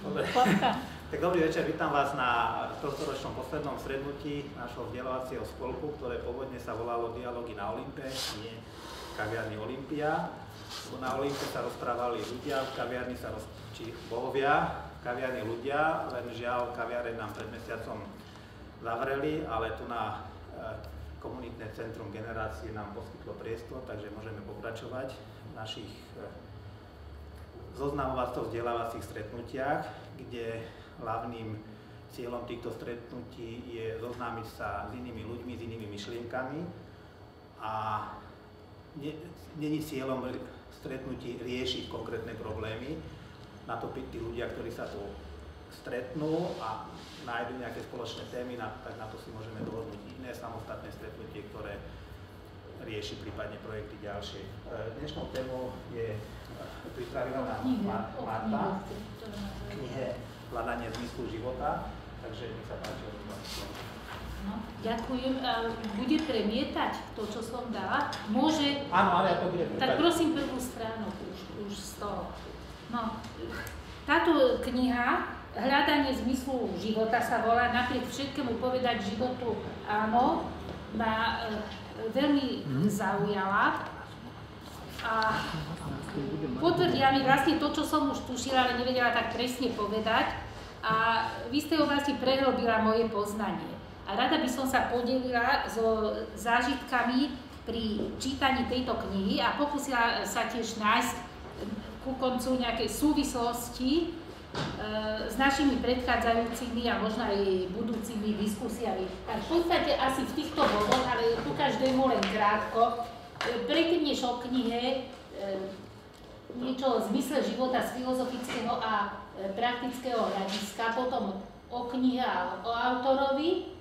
Tak dobrý večer, vítam vás na tohtoročnom poslednom stretnutí našho vzdelávacieho spolku, ktoré pôvodne sa volalo Dialógy na Olympe, nie kaviarni Olympia. Na Olympe sa rozprávali ľudia, v kaviarni či bohovia, v kaviarni ľudia, len žiaľ kaviareň nám pred mesiacom zavreli, ale tu na komunitné centrum generácie nám poskytlo priestor, takže môžeme pokračovať v našich zoznamovacko-vzdelávacích stretnutiach, kde hlavným cieľom týchto stretnutí je zoznámiť sa s inými ľuďmi, s inými myšlienkami a není cieľom stretnutí riešiť konkrétne problémy. Na to tí ľudia, ktorí sa tu stretnú a nájdu nejaké spoločné témy, tak na to si môžeme dohodnúť iné samostatné stretnutie, ktoré rieši prípadne projekty ďalšie. Dnešnou témou je pripravená Marta v knihe Hľadanie zmyslu života, takže nech sa páči. No, ďakujem. Bude premietať to, čo som dala? Môže? Áno, ale ja to budem premietať. Tak prosím prvú stranu už z toho. No, táto kniha Hľadanie zmyslu života sa volá, napriek všetkému povedať životu áno, ma veľmi zaujala a potvrdia mi vlastne to, čo som už tušila, ale nevedela tak presne povedať a v istej oblasti prehlbila moje poznanie. A rada by som sa podelila so zážitkami pri čítaní tejto knihy a pokúsila sa tiež nájsť ku koncu nejaké súvislosti s našimi predchádzajúcimi a možno aj budúcimi diskusiami. Tak v podstate asi v týchto bodoch, ale tu každému len krátko, predtým než o knihe niečo o zmysle života z filozofického a praktického hľadiska, potom o knihe a o autorovi,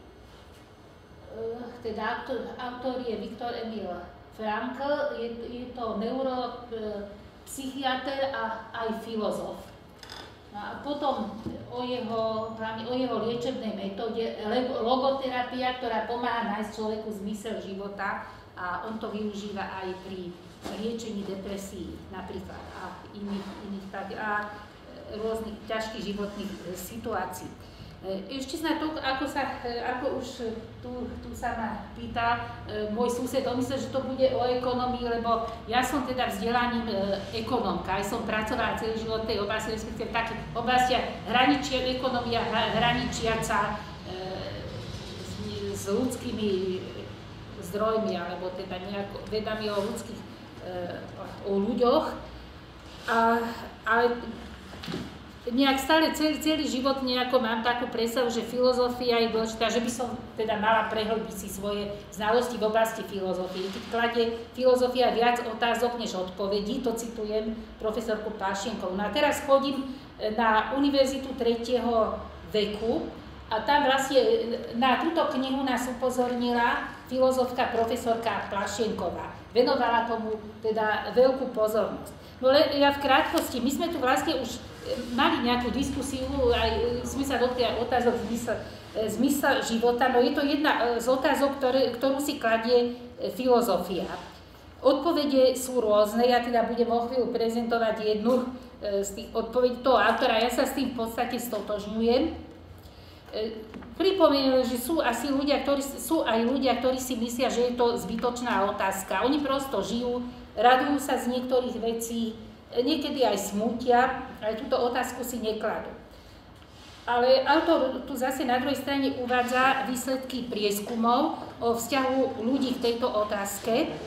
teda autor je Viktor Emil Frankl, je to neurolog, psychiater a aj filozof. A potom o jeho liečebnej metóde logoterapia, ktorá pomáha nájsť človeku zmysel života a on to využíva aj pri liečení depresií napríklad a iných a rôznych ťažkých životných situácií. Ešte na to, ako už tu sa ma pýta môj sused, on myslel, že to bude o ekonomii, lebo ja som teda vzdelaním ekonomka, aj som pracovala celý život v tej oblasti, respektíve v takých oblastiach ekonomia hraničiaca s ľudskými zdrojmi, alebo teda nejako vedami o ľuďoch, ale nejak stále celý život nejako mám takú predstavu, že filozofia je dôležitá, že by som teda mala prehlbiť si svoje znalosti v oblasti filozofie. Keď kladie filozofia viac otázok než odpovedí, to citujem profesorku Plašienkovú. No a teraz chodím na univerzitu 3. veku a tam vlastne na túto knihu nás upozornila filozofka profesorka Plašienková. Venovala tomu teda veľkú pozornosť. No ja v krátkosti, my sme tu vlastne už mali nejakú diskusiu, aj sme sa dotkli aj otázok zmysel života, no je to jedna z otázok, ktorú si kladie filozofia. Odpovede sú rôzne, ja teda budem o chvíľu prezentovať jednu z tých odpovedí toho autora, ja sa s tým v podstate stotožňujem. Pripomenul, že sú aj ľudia, ktorí si myslia, že je to zbytočná otázka. Oni prosto žijú, radujú sa z niektorých vecí, niekedy aj smútia, ale túto otázku si nekladú. Ale autor tu zase na druhej strane uvádza výsledky prieskumov o vzťahu ľudí k tejto otázke.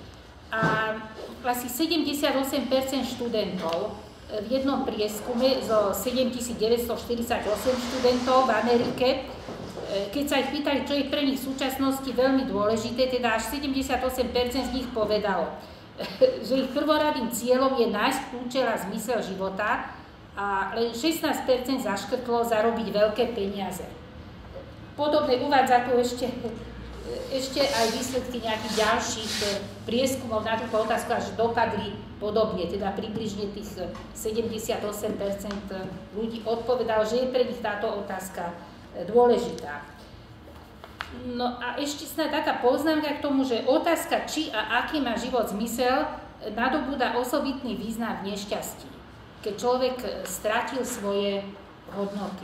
A asi 78% študentov v jednom prieskume zo 7948 študentov v Amerike, keď sa ich pýtali, čo je pre nich v súčasnosti veľmi dôležité, teda až 78% z nich povedalo, že ich prvoradým cieľom je nájsť účel a zmysel života a len 16% zaškrtlo zarobiť veľké peniaze. Podobne uvádza tu ešte aj výsledky nejakých ďalších prieskumov na túto otázku, až dopadli podobne, teda približne tých 78% ľudí odpovedalo, že je pre nich táto otázka dôležitá. No a ešte snad taká poznámka k tomu, že otázka, či a aký má život zmysel, nadobúda osobitný význam v nešťastí. Keď človek stratil svoje hodnoty.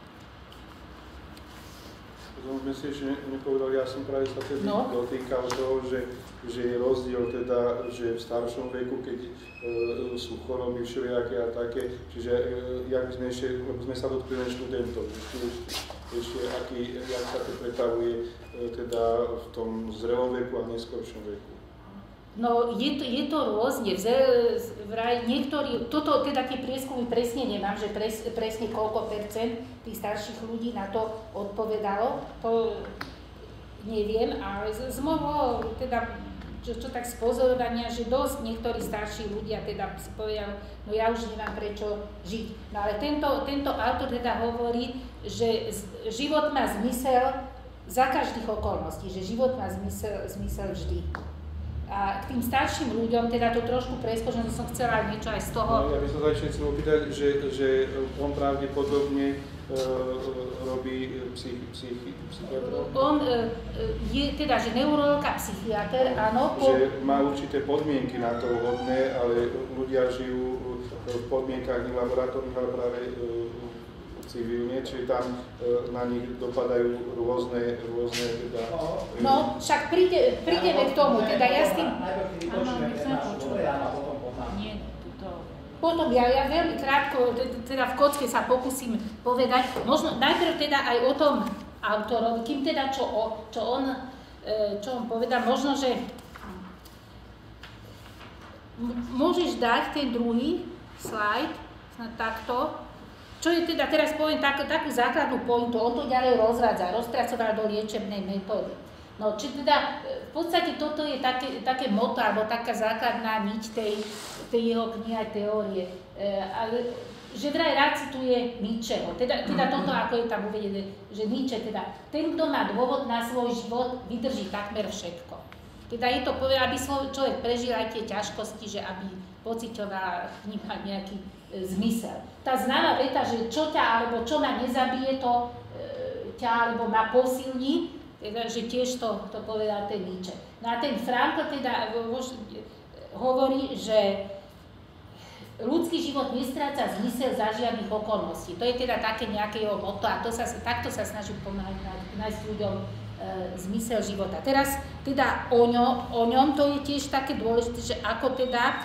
Myslím, že nepovedal, ja som práve sa tedy dotýkal toho, že je rozdiel teda, že v staršom veku, keď sú choroby všelijaké a také, čiže jak sme sa dotkli len študentov, ešte jak sa to pretavuje teda v tom zrelom veku a neskoršom veku. No, je to rôzne. Vraj niektorí, toto teda tie prieskumy presne nemám, že presne koľko percent tých starších ľudí na to odpovedalo, to neviem, ale z môjho, teda, čo tak z pozorovania, že dosť niektorí starší ľudia teda si povedali, no ja už nemám prečo žiť. No ale tento autor teda hovorí, že život má zmysel za každých okolností, že život má zmysel vždy. A k tým starším ľuďom, teda to trošku preskočím, že som chcela niečo aj z toho. No, ja by som sa ešte chcel opýtať, že on pravdepodobne robí psychiatrov? On je teda, že neurolog a psychiatr, áno. Že má určité podmienky na to vhodné, ale ľudia žijú v podmienkach laboratórnych, ale práve civilne, čiže tam na nich dopadajú rôzne teda... No, však prídeme k tomu, teda ja s tým... Potom ja veľmi krátko, teda v kocke sa pokúsim povedať, možno najprv teda aj o tom autorovi, kým teda čo on povedal, možno, že môžeš dať ten druhý slajd, takto. Čo je teda, teraz poviem takú základnú pointu, on to ďalej rozpracoval do liečebnej metódy. No, či teda, v podstate toto je také motto, alebo taká základná niť tej jeho knihy a teórie. Ale, že vraj rád cituje Nietzscheho. Teda toto, ako je tam uvedené, že Nietzsche, teda, ten, kto má dôvod na svoj život, vydrží takmer všetko. Teda je to povedať, aby človek prežil aj tie ťažkosti, že aby pociťoval v nich nejaký zmysel. Tá známa veta, že čo ťa alebo čo ma nezabije, to ťa alebo ma posilní, teda, že tiež to povedal ten Nietzsche. No a ten Frankl teda hovorí, že ľudský život nestráca zmysel za žiadnych okolností. To je teda také nejaké jeho motto a takto sa snaží pomáhať nájsť ľuďom zmysel života. Teraz teda o ňom to je tiež také dôležité, že ako teda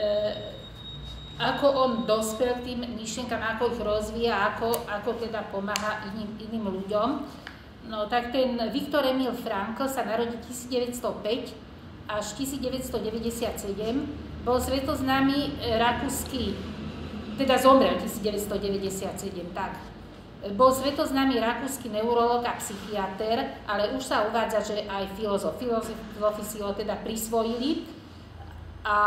ako on dospel k tým myšlienkam, ako ich rozvíja, ako teda pomáha iným ľuďom. No tak ten Viktor Emil Frankl sa narodil 1905 až 1997, bol svetoznámy rakúsky, teda zomrel 1997, tak. Bol svetoznámy rakúsky neurolog a psychiater, ale už sa uvádza, že aj filozof. Filozofi si ho teda prisvojili a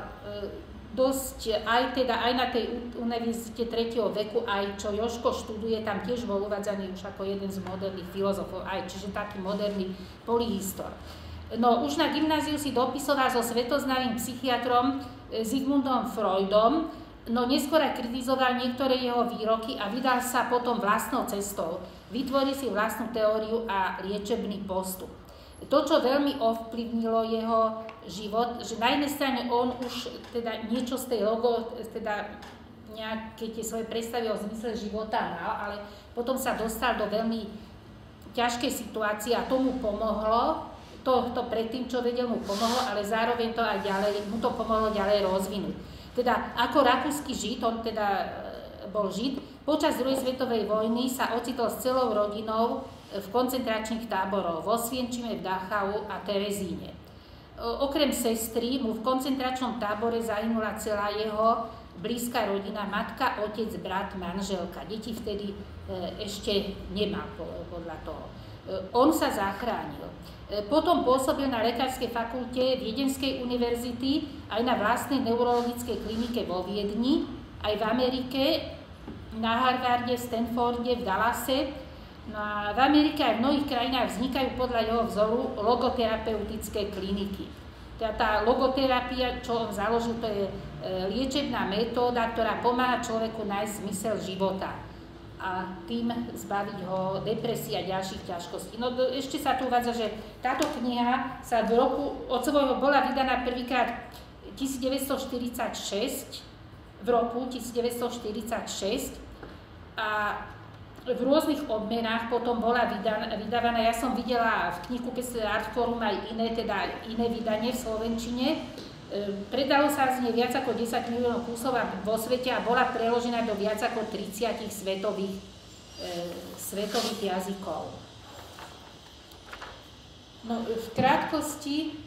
dosť aj na tej univerzite 3. veku, aj čo Jožko študuje, tam tiež bol uvádzaný už ako jeden z moderných filozofov, aj čiže taký moderný polyhistor. No už na gymnáziu si dopisoval so svetoznámym psychiatrom Sigmundom Freudom, no neskôr aj kritizoval niektoré jeho výroky a vydal sa potom vlastnou cestou. Vytvoril si vlastnú teóriu a liečebný postup. To, čo veľmi ovplyvnilo jeho život, že na jednej strane on už teda niečo z tej teda nejaké tie svoje predstavy o zmysle života mal, ale potom sa dostal do veľmi ťažkej situácie a tomu pomohlo, to predtým, čo vedel, mu pomohlo, ale zároveň to aj ďalej, mu to pomohlo ďalej rozvinúť. Teda ako rakúsky Žid, on teda bol Žid, počas druhej svetovej vojny sa ocitol s celou rodinou v koncentračných táboroch v Osvienčime, v Dachau a Terezíne. Okrem sestry mu v koncentračnom tábore zahynula celá jeho blízka rodina, matka, otec, brat, manželka. Deti vtedy ešte nemal podľa toho. On sa zachránil. Potom pôsobil na lekárskej fakulte Viedenskej univerzity aj na vlastnej neurologickej klinike vo Viedni, aj v Amerike, na Harvarde, Stanforde, v Dallase. No a v Amerike aj v mnohých krajinách vznikajú podľa jeho vzoru logoterapeutické kliniky. Teda tá logoterapia, čo on založil, to je liečebná metóda, ktorá pomáha človeku nájsť zmysel života a tým zbaviť ho depresie a ďalších ťažkostí. No ešte sa tu uvádza, že táto kniha sa v roku od svojho bola vydaná prvýkrát 1946, v roku 1946, A v rôznych odmenách potom bola vydávaná, ja som videla v knihkupectve Artforum aj iné vydanie v slovenčine. Predalo sa z nej viac ako 10 miliónov kusov vo svete a bola preložená do viac ako 30 svetových jazykov. No, v krátkosti,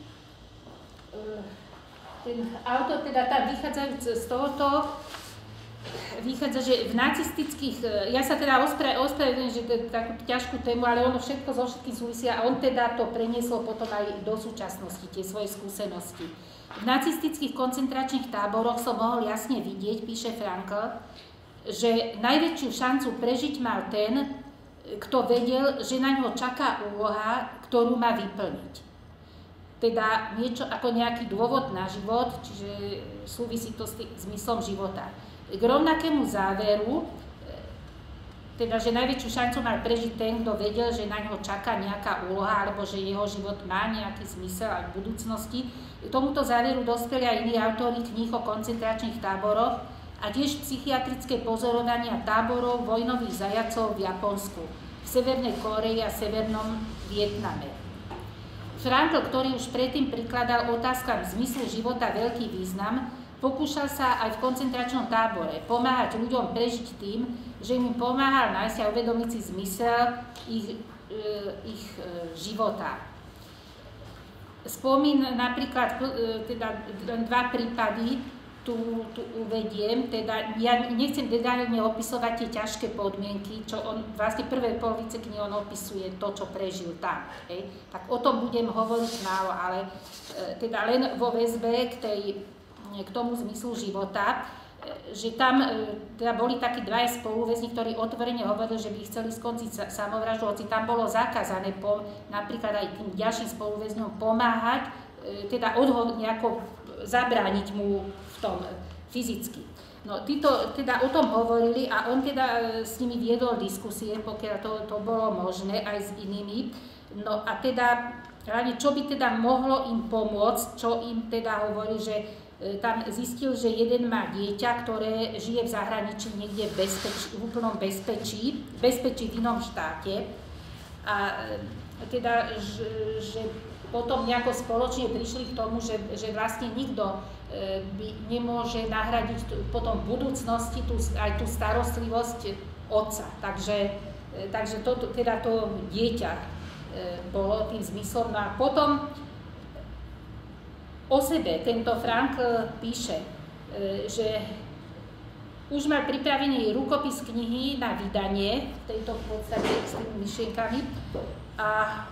ten autor teda tam vychádzajúc z tohoto, vychádza, že v nacistických, ja sa teda ospravedlňujem, že to je takú ťažkú tému, ale ono všetko so všetkým súvisia a on teda to preniesol potom aj do súčasnosti, tie svoje skúsenosti. V nacistických koncentračných táboroch som mohol jasne vidieť, píše Frankl, že najväčšiu šancu prežiť mal ten, kto vedel, že na ňo čaká úloha, ktorú má vyplniť. Teda niečo ako nejaký dôvod na život, čiže súvisí to s tým zmyslom života. K rovnakému záveru, teda, že najväčšiu šancu mal prežiť ten, kto vedel, že na ňo čaká nejaká úloha, alebo že jeho život má nejaký zmysel aj v budúcnosti. K tomuto záveru dospeli aj iní autori kníh o koncentračných táboroch a tiež psychiatrické pozorovania táborov vojnových zajacov v Japonsku, v Severnej Kórei a Severnom Vietname. Frankl, ktorý už predtým prikladal otázkam zmyslu života veľký význam, pokúšal sa aj v koncentračnom tábore pomáhať ľuďom prežiť tým, že im pomáhal nájsť a uvedomiť si zmysel ich života. Spomín napríklad teda len 2 prípady tu uvediem, teda ja nechcem detailne opisovať tie ťažké podmienky, čo on vlastne prvé polovice knihy on opisuje to, čo prežil tam. Tak o tom budem hovoriť málo, ale teda len vo väzbe k tomu zmyslu života, že tam teda boli takí 2 spoluväzni, ktorí otvorene hovorili, že by chceli skončiť samovraždu, hoci tam bolo zakázané napríklad aj tým ďalším spoluväzňom pomáhať, teda nejako zabrániť mu v tom fyzicky. No, títo teda o tom hovorili a on teda s nimi viedol diskusie, pokiaľ to bolo možné aj s inými. No a teda hlavne, čo by teda mohlo im pomôcť, čo im teda hovorí, že tam zistil, že jeden má dieťa, ktoré žije v zahraničí niekde v úplnom bezpečí v inom štáte. A teda, že potom nejako spoločne prišli k tomu, že vlastne nikto nemôže nahradiť potom v budúcnosti aj tú starostlivosť otca. Takže to dieťa bolo tým zmyslom. No a potom o sebe tento Frankl píše, že už mal pripravený rukopis knihy na vydanie v tejto podstate s tými myšlienkami a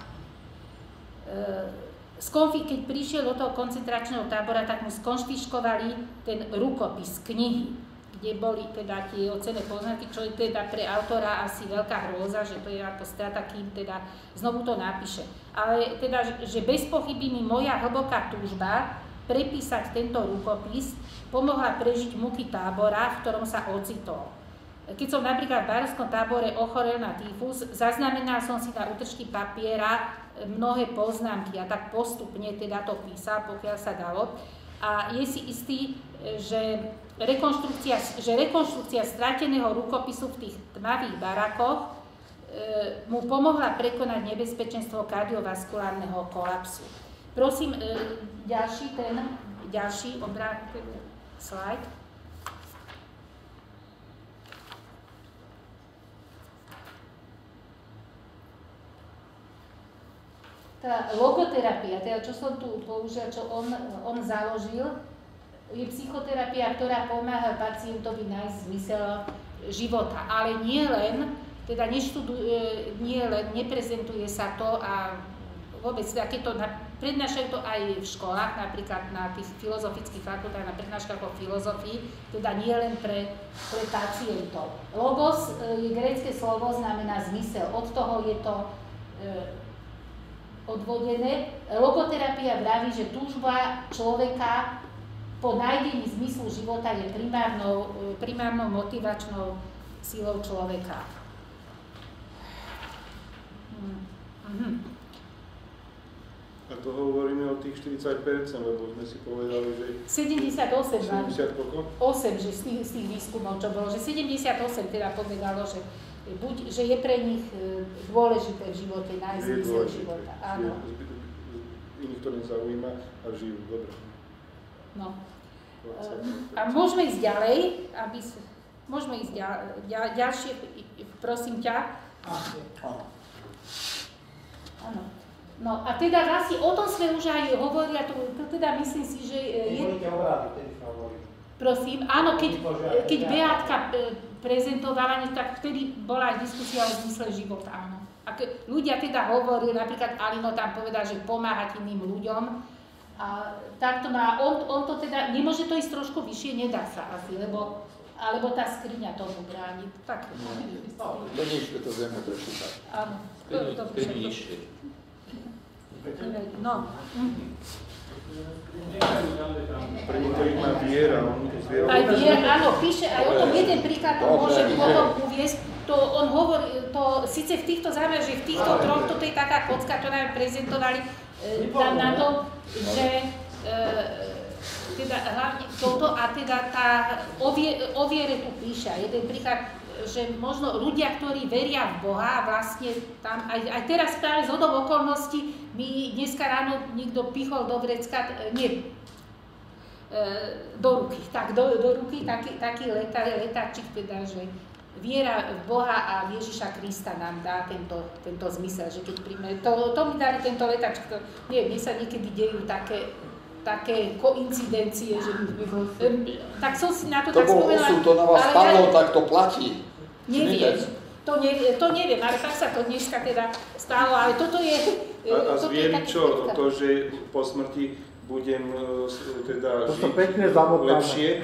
keď prišiel do toho koncentračného tábora, tak mu skonfiškovali ten rukopis knihy, kde boli teda tie cenné poznámky, čo je teda pre autora asi veľká hrôza, že to je ako strata, kým teda znovu to napíše. Ale teda, že bez pochyby mi moja hlboká túžba prepísať tento rukopis pomohla prežiť muky tábora, v ktorom sa ocitol. Keď som napríklad v Barovskom tábore ochorel na tyfus, zaznamenal som si na útržky papiera mnohé poznámky a tak postupne teda to písal, pokiaľ sa dalo. A je si istý, že rekonštrukcia strateného rukopisu v tých tmavých barakoch mu pomohla prekonať nebezpečenstvo kardiovaskulárneho kolapsu. Prosím, ďalší slajd. Tá logoterapia, teda čo som tu použil, čo on založil, je psychoterapia, ktorá pomáha pacientovi nájsť zmysel života. Ale nie len, neprezentuje sa to a vôbec, prednášajú to aj v školách, napríklad na tých filozofických fakultách, na prednáškach o filozofii, teda nie len pre pacientov. Logos je grécke slovo, znamená zmysel. Od toho je to odvodené. Logoterapia vraví, že túžba človeka po nájdení zmyslu života je primárnou motivačnou silou človeka. A to hovoríme o tých 40%, lebo sme si povedali, že... 78, 70 koľko? 8, že z tých výskumov, čo bolo, že 78 teda povedalo, že je pre nich dôležité v živote, nájsť zmysel života. Áno. Iných to nezaujíma a žijú dobre. No. A môžeme ísť ďalej, môžeme ísť ďalšie, prosím ťa. Áno. No a teda vlastne o tom sme už aj hovorili, a to teda myslím si, že... Nevolíte obrady, vtedy sme hovorili. Prosím, áno, keď Beátka prezentovala, tak vtedy bola aj diskusia o zmysle života, áno. A ľudia teda hovorili, napríklad Alino tam povedal, že pomáhať iným ľuďom, a takto má, on to teda, nemôže to ísť trošku vyššie, nedá sa asi, alebo tá skriňa tomu bráni. Tak. To nič, to vieme prečítať. Áno. No. Pre niektorých má viera, Aj viera, áno, píše, aj o tom jeden príklad môže potom uviesť. To on hovorí, síce v týchto záver, že v týchto troch, toto je taká kocka, to nám prezentovali na to, že teda hlavne toto a teda tá o viere tu píše. Jeden príklad, že možno ľudia, ktorí veria v Boha a vlastne tam, aj teraz práve z hodou okolností, mi dneska ráno niekto pichol do vrecka, do ruky, tak do ruky taký letáčik, teda, že viera v Boha a v Ježiša Krista nám dá tento zmysel, že keď príjme, to mi dali tento letáčik, mne sa niekedy dejú také koincidencie, že tak som si na to tak spomenula. To na vás spadlo, tak to platí. Neviem, to neviem, ale tak sa to dneska teda stalo, ale toto je... A zvierí čo? To, že po smrti budem teda žiť lepšie,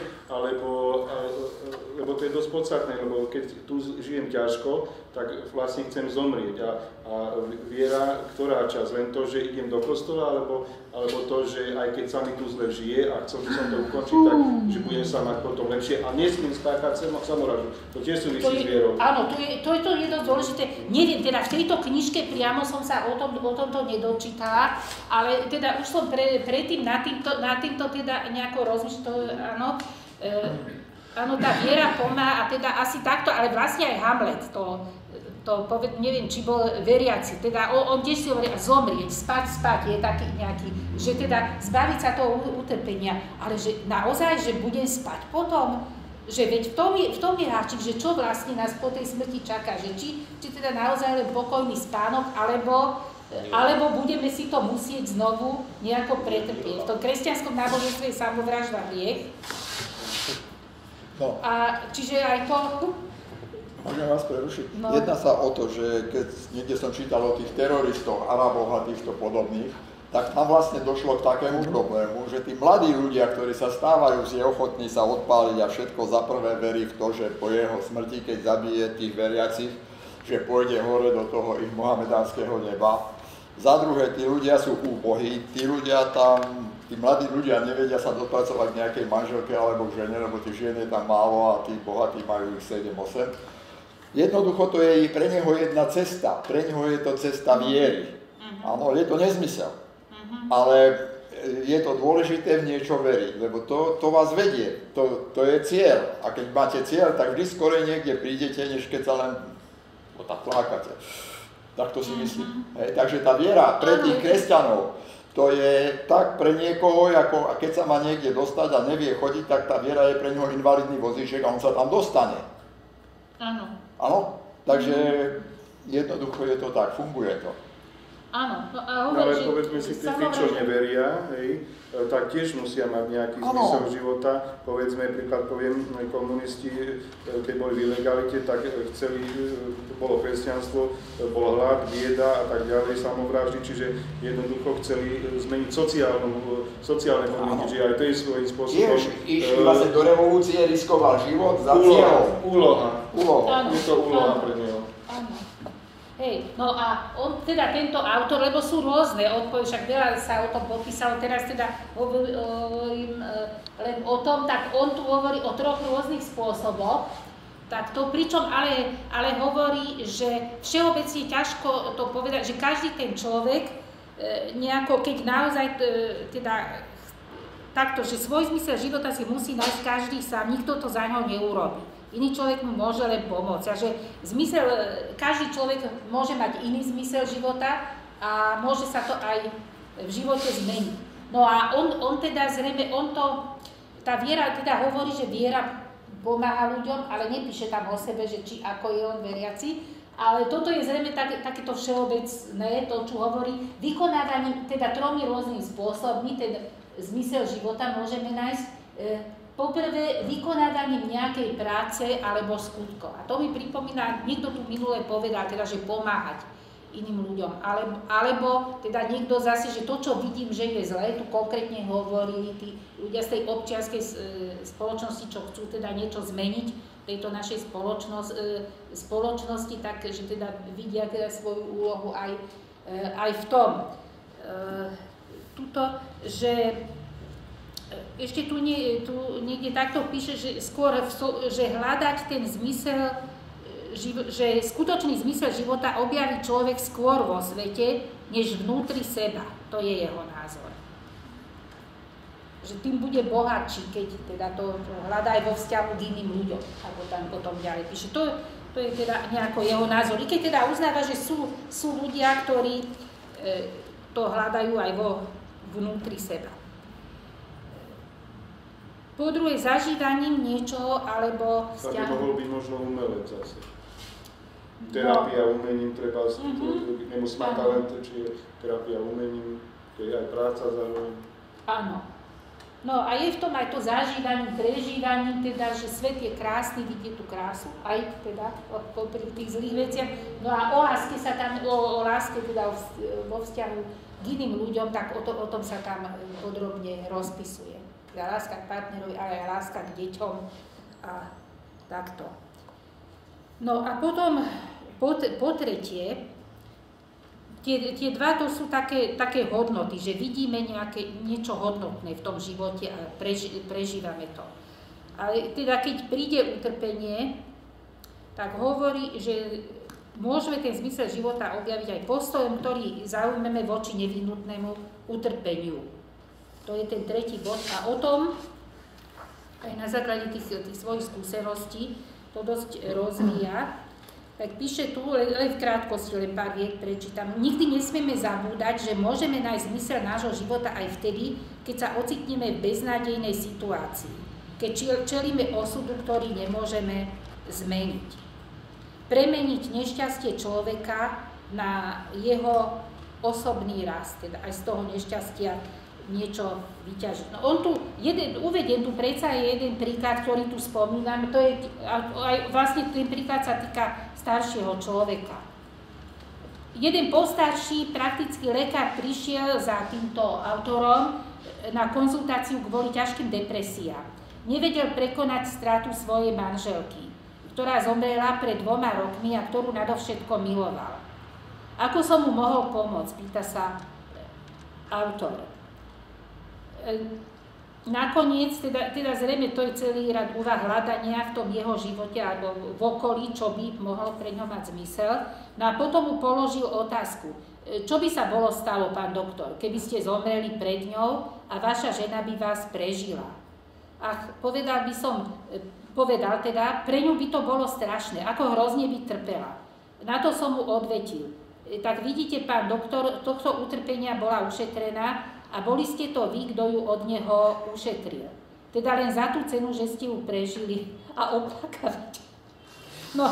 lebo to je dosť podstatné, lebo keď tu žijem ťažko, tak vlastne chcem zomrieť. A viera, ktorá časť? Len to, že idem do kostola, alebo to, že aj keď sa mi tu zle žije a chcel by som to ukončiť, tak že budem sa mať potom lepšie a nesmiem spáchať samovraždu. To tiež súvisí s vierou. Áno, to je dosť dôležité. Neviem, teda v tejto knižke priamo som sa o tomto nedočítala, ale teda už som predtým na týmto teda nejako rozmýšľala, áno. Áno, tá viera pomáha a teda asi takto, ale vlastne aj Hamlet neviem, či bol veriaci, teda on tiež si hovorí zomrieť, spať, je taký nejaký, že teda zbaviť sa toho utrpenia, ale že naozaj, že budem spať potom, že veď v tom je háčik, že čo vlastne nás po tej smrti čaká, že či teda naozaj len pokojný spánok, alebo budeme si to musieť znovu nejako pretrpieť. V tom kresťanskom náboženstve je samovražda hriech. No. A čiže aj to... Môžem vás prerušiť? No. Jedná sa o to, že keď niekde som čítal o tých teroristoch, Araboch a týchto podobných, tak tam vlastne došlo k takému problému, že tí mladí ľudia, ktorí sa stávajú, je ochotní sa odpáliť a všetko za prvé verí v to, že po jeho smrti, keď zabije tých veriacich, že pôjde hore do toho ich mohamedánskeho neba. Za druhé, tí ľudia sú úbohí, tí mladí ľudia nevedia sa dopracovať k nejakej manželke alebo žene, lebo tých žien je tam málo a tí bohatí majú ich 7-8. Jednoducho to je pre neho jedna cesta, pre neho je to cesta viery. Áno, je to nezmysel, ale je to dôležité v niečo veriť, lebo to vás vedie, to je cieľ. A keď máte cieľ, tak vždy skorej niekde prídete, než keď sa len plákate. Tak to si myslím. Takže tá viera pre tých kresťanov, to je tak pre niekoho, ako a keď sa má niekde dostať a nevie chodiť, tak tá viera je pre neho invalidný vozíček a on sa tam dostane. Áno. Áno? Takže jednoducho je to tak, funguje to. Áno. No, ale povedzme si, tí, čo neveria, tak tiež musia mať nejaký zmysel života. Povedzme, príklad poviem, komunisti, keď boli v ilegalite, tak chceli, bolo kresťanstvo, bol hlad, bieda a tak ďalej, samovraždy, čiže jednoducho chceli zmeniť sociálne podmienky, že aj to je svojím spôsobom. Išli vlastne do revolúcie, riskoval život za cieľom. Úloha. Áno. Je to úloha pre neho. Áno. Hej, no a on teda tento autor, lebo sú rôzne odpovede, však veľa sa o tom popísalo, teraz teda hovorím len o tom, tak on tu hovorí o troch rôznych spôsoboch, tak to pričom ale hovorí, že všeobecne ťažko to povedať, že každý ten človek nejako, keď naozaj teda takto, že svoj zmysel života si musí nájsť každý sám, nikto to za ňo neurobí. Iný človek mu môže len pomôcť. A že každý človek môže mať iný zmysel života a môže sa to aj v živote zmeniť. No a on teda zrejme, tá viera teda hovorí, že viera pomáha ľuďom, ale nepíše tam o sebe, že či ako je on veriaci. Ale toto je zrejme takéto všeobecné, to čo hovorí, vykonávaním teda 3 rôznymi spôsobmi, ten zmysel života môžeme nájsť. Poprvé, vykonávaním nejakej práce alebo skutkov. A to mi pripomína, niekto tu minule povedal, teda, že pomáhať iným ľuďom. Alebo teda niekto zase, že to, čo vidím, že je zlé, tu konkrétne hovorili tí ľudia z tej občianskej spoločnosti, čo chcú teda niečo zmeniť v tejto našej spoločnosti, tak, že teda vidia teda svoju úlohu aj v tom. Tuto, že ešte tu niekde takto píše, že skôr, že hľadať ten zmysel, že skutočný zmysel života objaví človek skôr vo svete, než vnútri seba. To je jeho názor. Že tým bude bohatší, keď teda to hľadá aj vo vzťahu k iným ľuďom, ako tam potom ďalej píše. To je teda nejako jeho názor. I keď teda uznáva, že sú ľudia, ktorí to hľadajú aj vnútri seba. Po druhé, zažívaním niečoho, alebo vzťahom. To by mohol byť možno umelec zase. Terapia umením, treba nemusí mať talent, či je terapia umením, to je aj práca zároveň. Áno. No a je v tom aj to zažívaním, prežívaním, teda, že svet je krásny, vidie tú krásu, aj teda pri tých zlých veciach. No a o láske sa tam, o láske teda vo vzťahu k iným ľuďom, tak o tom sa tam podrobne rozpisuje. Teda láska k partnerovi, ale aj láska k deťom a takto. No a potom po tretie, tie dva to sú také hodnoty, že vidíme niečo hodnotné v tom živote a prežívame to. Ale teda keď príde utrpenie, tak hovorí, že môžeme ten zmysel života objaviť aj postojom, ktorý zaujmeme voči nevyhnutnému utrpeniu. To je ten tretí bod a o tom aj na základe tých svojich skúseností to dosť rozvíja. Tak píše tu, len v krátkosti, len pár viet prečítam. Nikdy nesmieme zabúdať, že môžeme nájsť zmysel nášho života aj vtedy, keď sa ocitneme v beznádejnej situácii, keď čelíme osudu, ktorý nemôžeme zmeniť. Premeniť nešťastie človeka na jeho osobný rast, teda aj z toho nešťastia niečo vyťažiť. No on tu, uvediem tu predsa jeden príklad, ktorý tu spomínam, to je, aj vlastne ten príklad sa týka staršieho človeka. Jeden postarší praktický lekár prišiel za týmto autorom na konzultáciu kvôli ťažkým depresiám. Nevedel prekonať stratu svojej manželky, ktorá zomrela pred 2 rokmi a ktorú nadovšetko miloval. Ako som mu mohol pomôcť, pýta sa autor. Nakoniec, teda zrejme to je celý rad úvah hľadania v tom jeho živote alebo v okolí, čo by mohlo pre ňo mať zmysel. No a potom mu položil otázku, čo by sa bolo stalo, pán doktor, keby ste zomreli pred ňou a vaša žena by vás prežila. Ach, povedal teda, pre ňu by to bolo strašné, ako hrozne by trpela. Na to som mu odvetil. Tak vidíte, pán doktor, tohto utrpenia bola ušetrená, a boli ste to vy, kto ju od neho ušetril. Teda len za tú cenu, že ste ju prežili a oplakávate. No.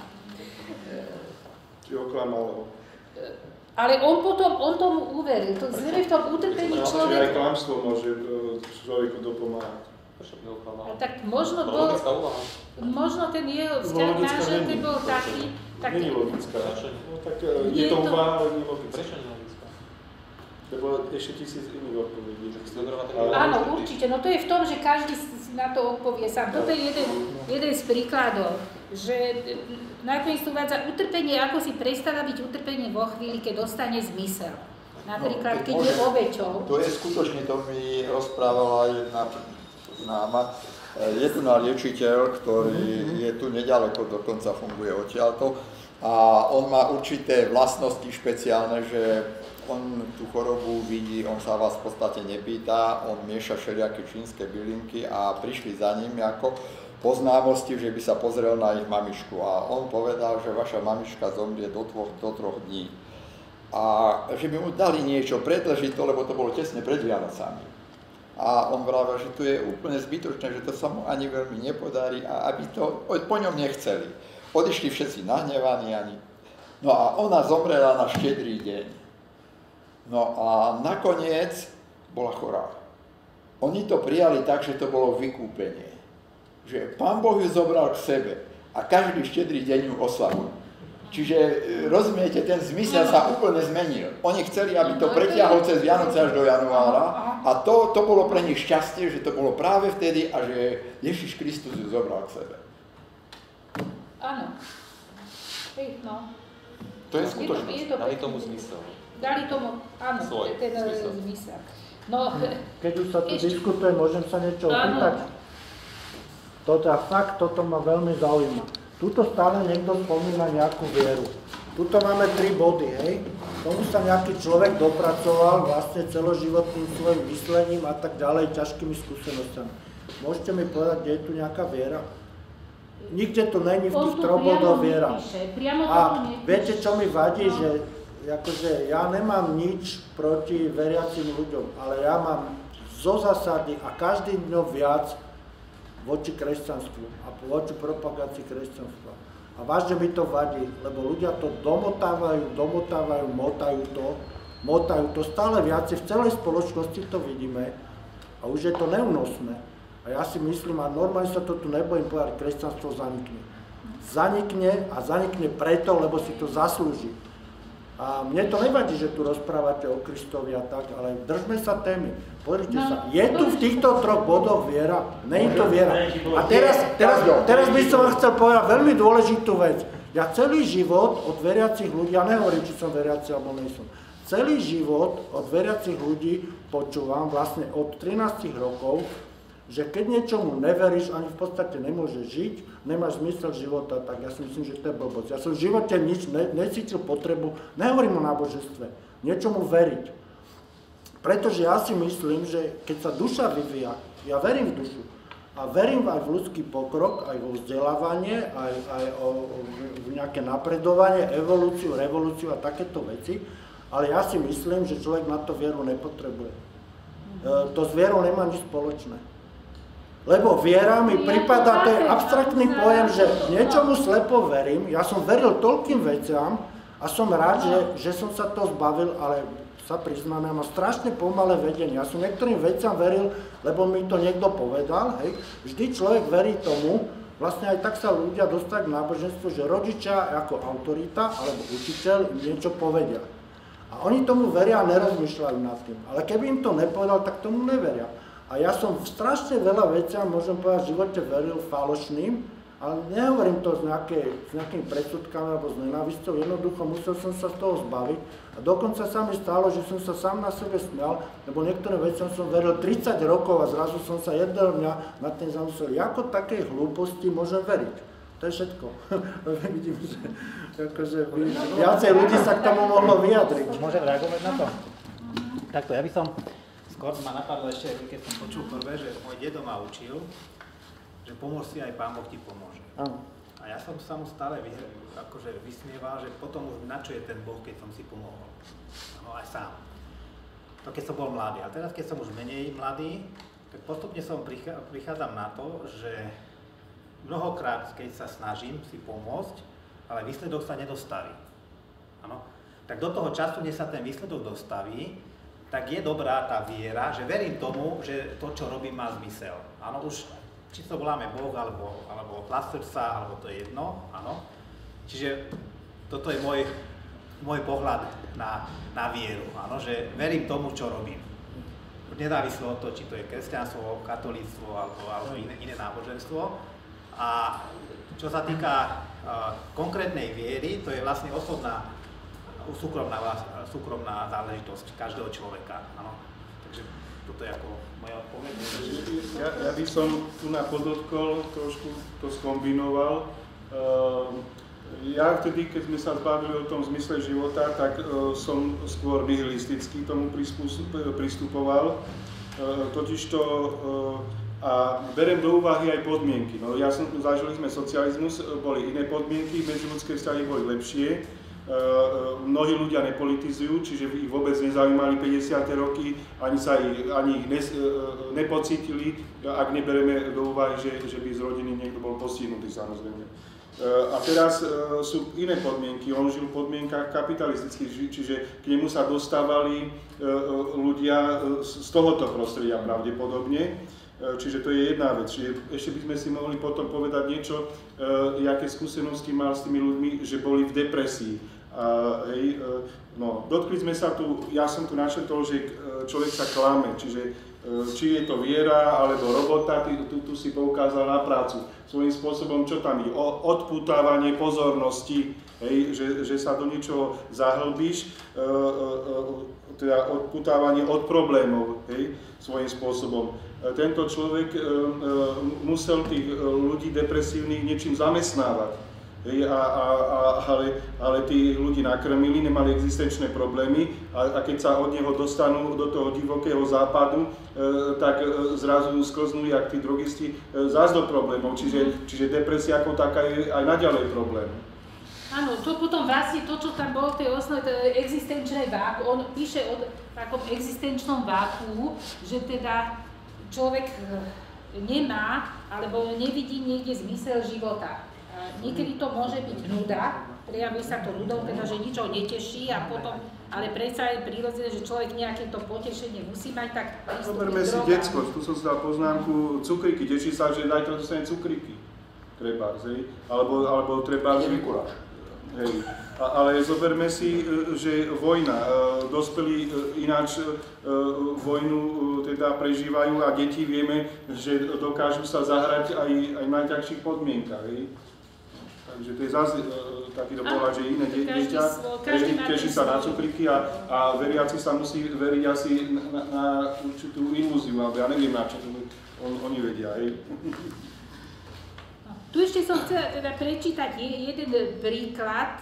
Či oklamal ho. Ale on tomu uveril. To zrejme v tom utrpení človek... Aj klamstvo môže človeku dopomáhať. Tak možno ten jeho vzťah manžel, ten bol taký... Nie je logická. Tak je to úvaha, ale nie je logická. Lebo ešte 1000 iných odpovedí. Áno, určite. No to je v tom, že každý si na to odpovie sám. Toto je jeden z príkladov, že nakoniec tu uvádza utrpenie, ako si prestáva byť utrpenie vo chvíli, keď dostane zmysel. Napríklad, keď je obeťou. To je skutočne, to mi rozprávala jedna známa, Je tu na liečiteľ, ktorý je tu nedaleko, dokonca funguje odtiaľto a on má určité vlastnosti špeciálne, že on tú chorobu vidí, on sa vás v podstate nepýta, on mieša všelijaké čínske bylinky a prišli za ním ako po známosti, že by sa pozrel na ich mamičku a on povedal, že vaša mamička zomrie do 3 dní a že by mu dali niečo predĺžiť to, lebo to bolo tesne pred Vianocami. A on vravel, že tu je úplne zbytočné, že to sa mu ani veľmi nepodarí a aby to po ňom nechceli. Odišli všetci nahnevaní ani. No a ona zomrela na Štedrý deň. No a nakoniec bola chorá. Oni to prijali tak, že to bolo vykúpenie. Že Pán Boh ju zobral k sebe a každý Štedrý deň ju oslavuje. Čiže rozumiete, ten zmysel sa úplne zmenil. Oni chceli, aby to pretiahol cez Vianoce až do januára a to bolo pre nich šťastie, že to bolo práve vtedy a že Ježiš Kristus ju zobral k sebe. Áno. No. To je skutočnosť. Dali tomu zmysel. Dali tomu, áno, ten zmysel. No, keď už sa tu diskutuje, môžem sa niečo opýtať? Toto ma veľmi zaujíma. Tuto stále niekto spomína nejakú vieru. Tuto máme 3 body, hej. Tomu sa nejaký človek dopracoval vlastne celoživotným svojim myslením a tak ďalej, ťažkými skúsenostiami. Môžete mi povedať, kde je tu nejaká viera? Nikde tu není v tých 3 bodoch viera. A viete, čo mi vadí, že akože ja nemám nič proti veriacim ľuďom, ale ja mám zo zásady a každým dňom viac voči kresťanstvu a voči propagácii kresťanstva. A vážne mi to vadí, lebo ľudia to domotávajú, motajú to stále viacej, v celej spoločnosti to vidíme a už je to neúnosné. A ja si myslím, a normálne sa to tu nebojím povedať, kresťanstvo zanikne. Zanikne preto, lebo si to zaslúži. A mne to nevadí, že tu rozprávate o Kristovi a tak, ale držme sa témy. Pozrite sa, je tu v týchto 3 bodoch viera? Nie je to viera. A teraz by som vám chcel povedať veľmi dôležitú vec. Ja celý život od veriacich ľudí, ja nehovorím, či som veriaci alebo nie som, celý život od veriacich ľudí počúvam vlastne od 13 rokov, že keď niečomu neveríš, ani v podstate nemôžeš žiť, nemáš zmysel života, tak ja si myslím, že to je blbosť. Ja som v živote nič necítil potrebu, nehovorím o náboženstve, niečomu veriť. Pretože ja si myslím, že keď sa duša vyvíja, ja verím v dušu a verím aj v ľudský pokrok, aj vo vzdelávanie, aj v nejaké napredovanie, evolúciu, revolúciu a takéto veci, ale ja si myslím, že človek na to vieru nepotrebuje. To s vierou nemá nič spoločné. Lebo viera mi prípada, to je abstraktný pojem, že niečomu slepo verím, ja som veril toľkým veciam a som rád, že som sa to zbavil, ale sa priznám, ja mám strašne pomalé vedenie. Ja som niektorým veciam veril, lebo mi to niekto povedal, hej. Vždy človek verí tomu, vlastne aj tak sa ľudia dostali k náboženstvu, že rodičia ako autorita alebo učiteľ im niečo povedia. A oni tomu veria a nerozmýšľajú nad tým. Ale keby im to nepovedal, tak tomu neveria. A ja som v strašne veľa veciam, môžem povedať, v živote veril falošným, ale nehovorím to s nejakými predsudkami alebo s nenávisťou, jednoducho musel som sa z toho zbaviť. A dokonca sa mi stalo, že som sa sám na sebe smial, lebo niektoré veciam som veril 30 rokov a zrazu som sa jedného dňa nad tým zamyslel, ako takej hlúposti môžem veriť. To je všetko. Vidím, že akože viacej ľudí sa k tomu mohlo vyjadriť. Môžem reagovať na to? Takto, ja by som... Skôr ma napadlo ešte, keď som počul prvé, že môj dedo ma učil, že pomôž si, aj Pán Boh ti pomôže. A ja som sa mu stále akože vysmieval, že potom už na čo je ten Boh, keď som si pomohol. No aj sám. To keď som bol mladý. A teraz, keď som už menej mladý, tak postupne prichádzam na to, že mnohokrát, keď sa snažím si pomôcť, ale výsledok sa nedostaví. Ano? Tak do toho času, než sa ten výsledok dostaví, tak je dobrá tá viera, že verím tomu, že to, čo robím, má zmysel. Áno, už či to voláme Boh, alebo hlas srdca, alebo to je jedno, áno. Čiže toto je môj pohľad na vieru, áno, že verím tomu, čo robím. Nezávislo od toho, či to je kresťanstvo, katolíctvo, alebo iné náboženstvo. A čo sa týka konkrétnej viery, to je vlastne súkromná záležitosť každého človeka. Ano. Takže toto je ako moja odpoveď. Ja by som tu podotkol, trošku to skombinoval. Ja vtedy, keď sme sa zbavili o tom zmysle života, tak som skôr nihilisticky tomu pristupoval. Totižto a berem do úvahy aj podmienky. No, zažili sme socializmus, boli iné podmienky, medziľudské vzťahy boli lepšie. Mnohí ľudia nepolitizujú, čiže ich vôbec nezaujímali 50. roky, ani ich nepocítili, ak nebereme do úvahy, že by z rodiny niekto bol postihnutý, samozrejme. A teraz sú iné podmienky, on žil v podmienkach kapitalistických, čiže k nemu sa dostávali ľudia z tohoto prostredia pravdepodobne. Čiže to je jedna vec. Čiže ešte by sme si mohli potom povedať niečo, aké skúsenosti mal s tými ľuďmi, že boli v depresii. Dotkli sme sa tu, ja som tu načetol, že človek sa klame, čiže či je to viera alebo robota, tu si poukázal na prácu. Svojím spôsobom, čo tam je? Odpútávanie pozornosti, že sa do niečoho zahlbíš, teda odpútávanie od problémov, svojím spôsobom. Tento človek musel tých ľudí depresívnych niečím zamestnávať. Ale tí ľudí nakrmili, nemali existenčné problémy a keď sa od neho dostanú do toho divokého západu, tak zrazu sklznú jak tí drogisti zás do problémov. Čiže depresia ako taká je aj naďalej problém. Áno, to potom vlastne to, čo tam bolo v tej osnove, to je existenčné váku. On píše o takom existenčnom váku, že teda človek nemá alebo nevidí niekde zmysel života. Niekedy to môže byť nuda, prejaví sa to nudou, teda že nič ho neteší a potom, ale predsa je prirodzené, že človek nejaké to potešenie musí mať, tak prístupí zoberme si decko, tu som si dal poznámku cukriky, teší sa, že zajtra dostane cukriky, treba, alebo treba... Hej. Ale zoberme si, že vojna, dospelí ináč vojnu teda prežívajú a deti vieme, že dokážu sa zahrať aj v najťažších podmienkach. Takže to je zase takýto pohľad, že iné dieťa teší sa na cukriky a veriaci sa musí veriť asi na určitú ilúziu, alebo ja neviem, na čo oni vedia. Tu ešte som chcela teda prečítať jeden príklad.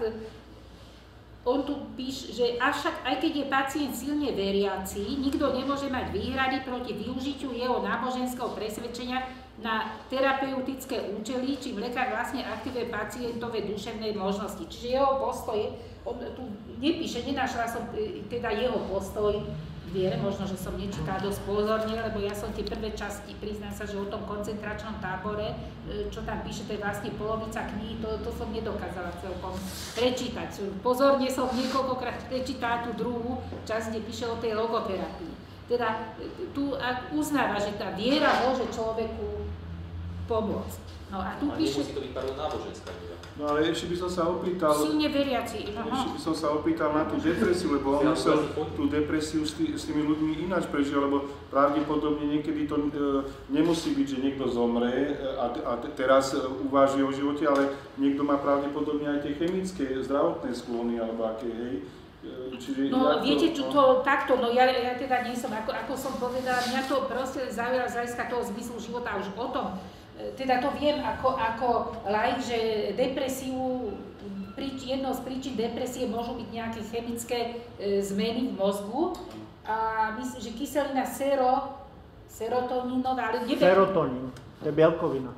On tu píše, že avšak aj keď je pacient silne veriaci, nikto nemôže mať výhrady proti využitiu jeho náboženského presvedčenia na terapeutické účely, čím lekár vlastne aktivuje pacientové duševné možnosti. Čiže jeho postoj, on tu nepíše, nenašla som teda jeho postoj viere, možno, že som nečítala dosť pozorne, lebo ja som tie prvé časti, priznám sa, že o tom koncentračnom tábore, čo tam píše, to je vlastne polovica kníh, to som nedokázala celkom prečítať. Pozorne som niekoľkokrát prečítala tú druhú časť, kde píše o tej logoterapii. Teda tu uznáva, že tá viera môže človeku pomôcť. No a tu píše... nemusí to byť pardon náboženská viera. No ale ešte by som sa opýtal... Silne veriaci. Ešte by som sa opýtal na tú depresiu, lebo on musel tú depresiu s tými ľuďmi ináč prežiť, lebo pravdepodobne niekedy to nemusí byť, že niekto zomre a teraz uváži o živote, ale niekto má pravdepodobne aj tie chemické, zdravotné sklony, alebo aké, hej. Čiže no viete, čo to takto, no ja teda nie som, ako som povedala, mňa to proste zaujala z hľadiska toho zmyslu života už o tom, teda to viem ako laik, že depresiu, jednou z príčin depresie môžu byť nejaké chemické zmeny v mozgu a myslím, že kyselina serotonínová, ale serotonín, to je bielkovina.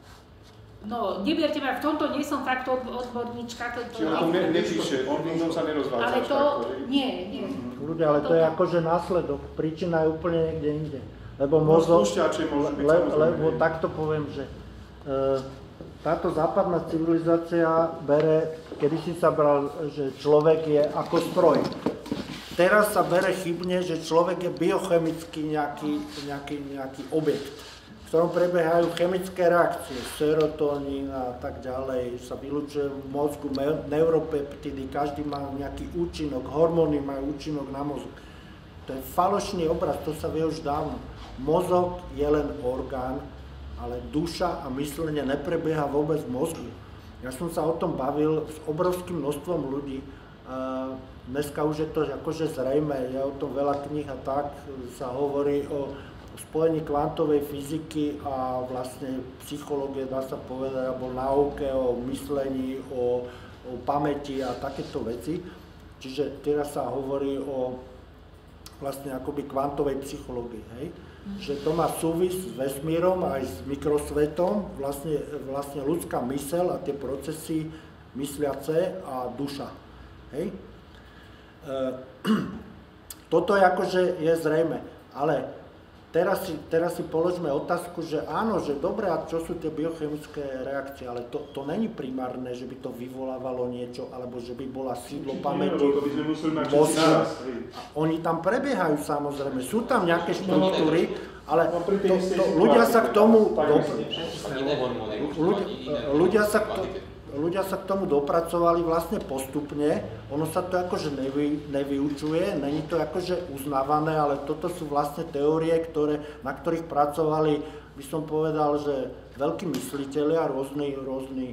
No, neberte ma, v tomto nie som fakt odborníčka. Čiže on nepíše, on sa nerozvádza. Ale to, nie. Ľudia, ale to je akože následok, príčina je úplne niekde inde. Lebo mozog, lebo takto poviem, že táto západná civilizácia bere, kedysi sa bral, že človek je ako stroj. Teraz sa bere chybne, že človek je biochemický nejaký objekt, v ktorom prebiehajú chemické reakcie, serotonín a tak ďalej, sa vylučuje v mozgu neuropeptidy, každý má nejaký účinok, hormóny majú účinok na mozog. To je falošný obraz, to sa vie už dávno. Mozog je len orgán, ale duša a myslenie neprebieha vôbec v mozgu. Ja som sa o tom bavil s obrovským množstvom ľudí a Dneska už je to akože zrejme, je o tom veľa kníh a tak sa hovorí o spojení kvantovej fyziky a vlastne psychológie, dá sa povedať, alebo náuke o myslení, o pamäti a takéto veci. Čiže teraz sa hovorí o vlastne akoby kvantovej psychológii, hej? Že to má súvis s vesmírom aj s mikrosvetom, vlastne ľudská myseľ a tie procesy mysliace a duša, hej? Toto je akože je zrejme, ale teraz si položme otázku, že áno, že dobre, a čo sú tie biochemické reakcie, ale to není primárne, že by to vyvolávalo niečo, alebo že by bola sídlo pamäti, mozgu. Oni tam prebiehajú samozrejme, sú tam nejaké štruktúry, ale ľudia sa k tomu ľudia sa k tomu dopracovali vlastne postupne, ono sa to akože nevyučuje, není to akože uznávané, ale toto sú vlastne teórie, na ktorých pracovali, by som povedal, že veľkí myslitelia, rôzni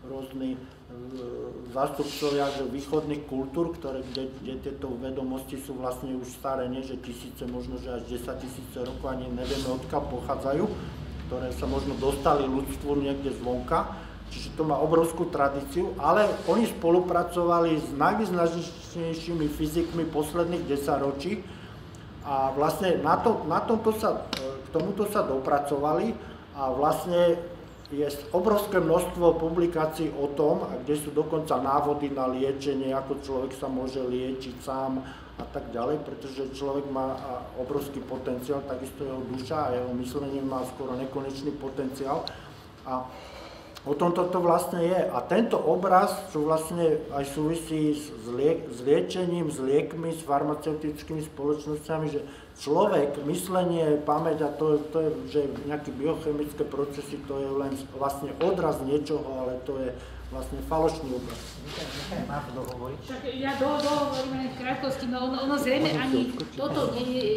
zástupcovia východných kultúr, kde tieto vedomosti sú vlastne už staré, nie že tisíce, možno že až 10 000 rokov, ani nevieme odkiaľ pochádzajú, ktoré sa možno dostali ľudstvu niekde zvonka. Čiže to má obrovskú tradíciu, ale oni spolupracovali s najvýznačnejšími fyzikmi posledných 10 ročí a vlastne k tomuto sa dopracovali a vlastne je obrovské množstvo publikácií o tom, a kde sú dokonca návody na liečenie, ako človek sa môže liečiť sám a tak ďalej, pretože človek má obrovský potenciál, takisto jeho duša a jeho myslenie má skoro nekonečný potenciál. A o tom toto vlastne je. A tento obraz, čo vlastne aj súvisí s liečením, s liekmi, s farmaceutickými spoločnosťami, že človek, myslenie, pamäť a to je, že nejaké biochemické procesy, to je len vlastne odraz niečoho, ale to je vlastne falošný obraz. Tak ja dohovorím len v krátkosti, no ono zrejme ani toto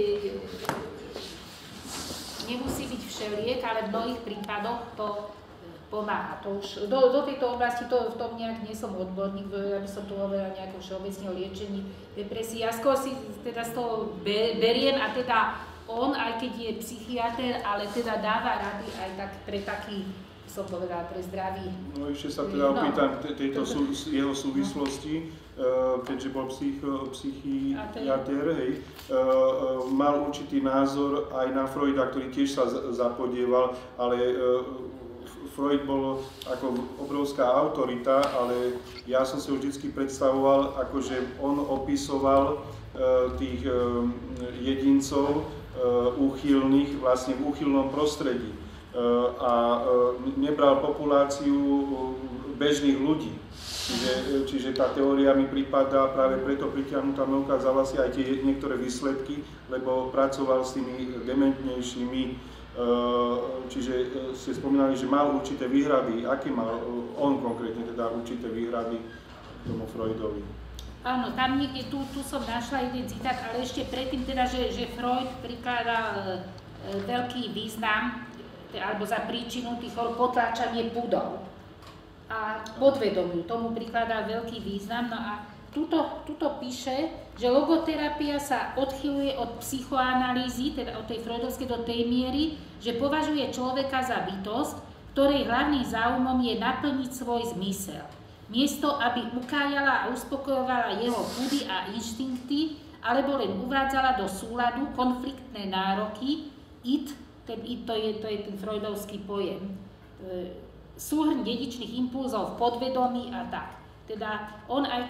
nemusí byť všeliek, ale v mnohých prípadoch to pomáha. To už, do tejto oblasti v tom nejak nie som odborník, ja by som tu hovorila nejakom všeobecne o liečení depresie. Ja skôr si teda z toho beriem a teda on, aj keď je psychiater, ale teda dáva rady aj tak pre taký, som povedala, pre zdravý. No ešte sa teda opýtam tejto jeho súvislosti, keďže bol psychiater, hej, mal určitý názor aj na Freuda, ktorý tiež sa zapodieval, ale Freud bol ako obrovská autorita, ale ja som si ho vždy predstavoval, akože on opisoval tých jedincov úchylných vlastne v úchylnom prostredí a nebral populáciu bežných ľudí. Čiže tá teória mi pripadá práve preto pritiahnutá, mi ukázala si aj tie niektoré výsledky, lebo pracoval s tými dementnejšími. Čiže ste spomínali, že mal určité výhrady. Aké mal on konkrétne teda určité výhrady tomu Freudovi? Áno, tam niekde, tu som našla jeden citát, ale ešte predtým teda, že Freud prikladal veľký význam, alebo za príčinu tých potláčanie pudov a podvedomiu, tomu prikladá veľký význam. No a tuto píše, že logoterapia sa odchyluje od psychoanalýzy, teda od tej freudovskej do tej miery, že považuje človeka za bytosť, ktorej hlavným záujmom je naplniť svoj zmysel. Miesto, aby ukájala a uspokojovala jeho pudy a inštinkty, alebo len uvádzala do súladu konfliktné nároky, to je ten freudovský pojem, súhrn dedičných impulzov v podvedomí a tak. Teda on aj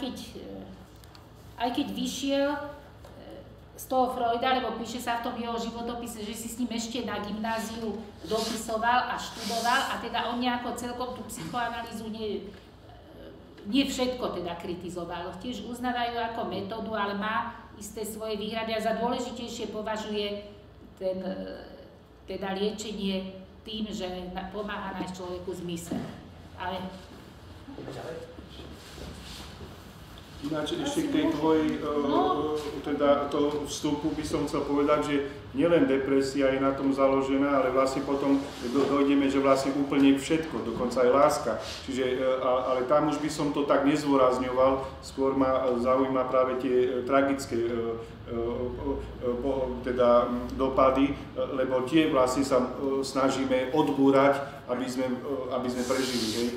keď vyšiel z toho Freuda, lebo píše sa v tom jeho životopise, že si s ním ešte na gymnáziu dopisoval a študoval a teda on nejako celkom tú psychoanalýzu nie všetko teda kritizoval. Tiež uznávajú ako metódu, ale má isté svoje výhrady a za dôležitejšie považuje teda liečenie tým, že pomáha nájsť človeku zmysel. Ale Ináč ešte k tej tvojej, teda toho vstupu by som chcel povedať, že nielen depresia je na tom založená, ale vlastne potom dojdeme, že vlastne úplne všetko, dokonca aj láska. Čiže, ale tam už by som to tak nezvorazňoval, skôr ma zaujíma práve tie tragické teda dopady, lebo tie vlastne sa snažíme odbúrať, aby sme prežili, hej.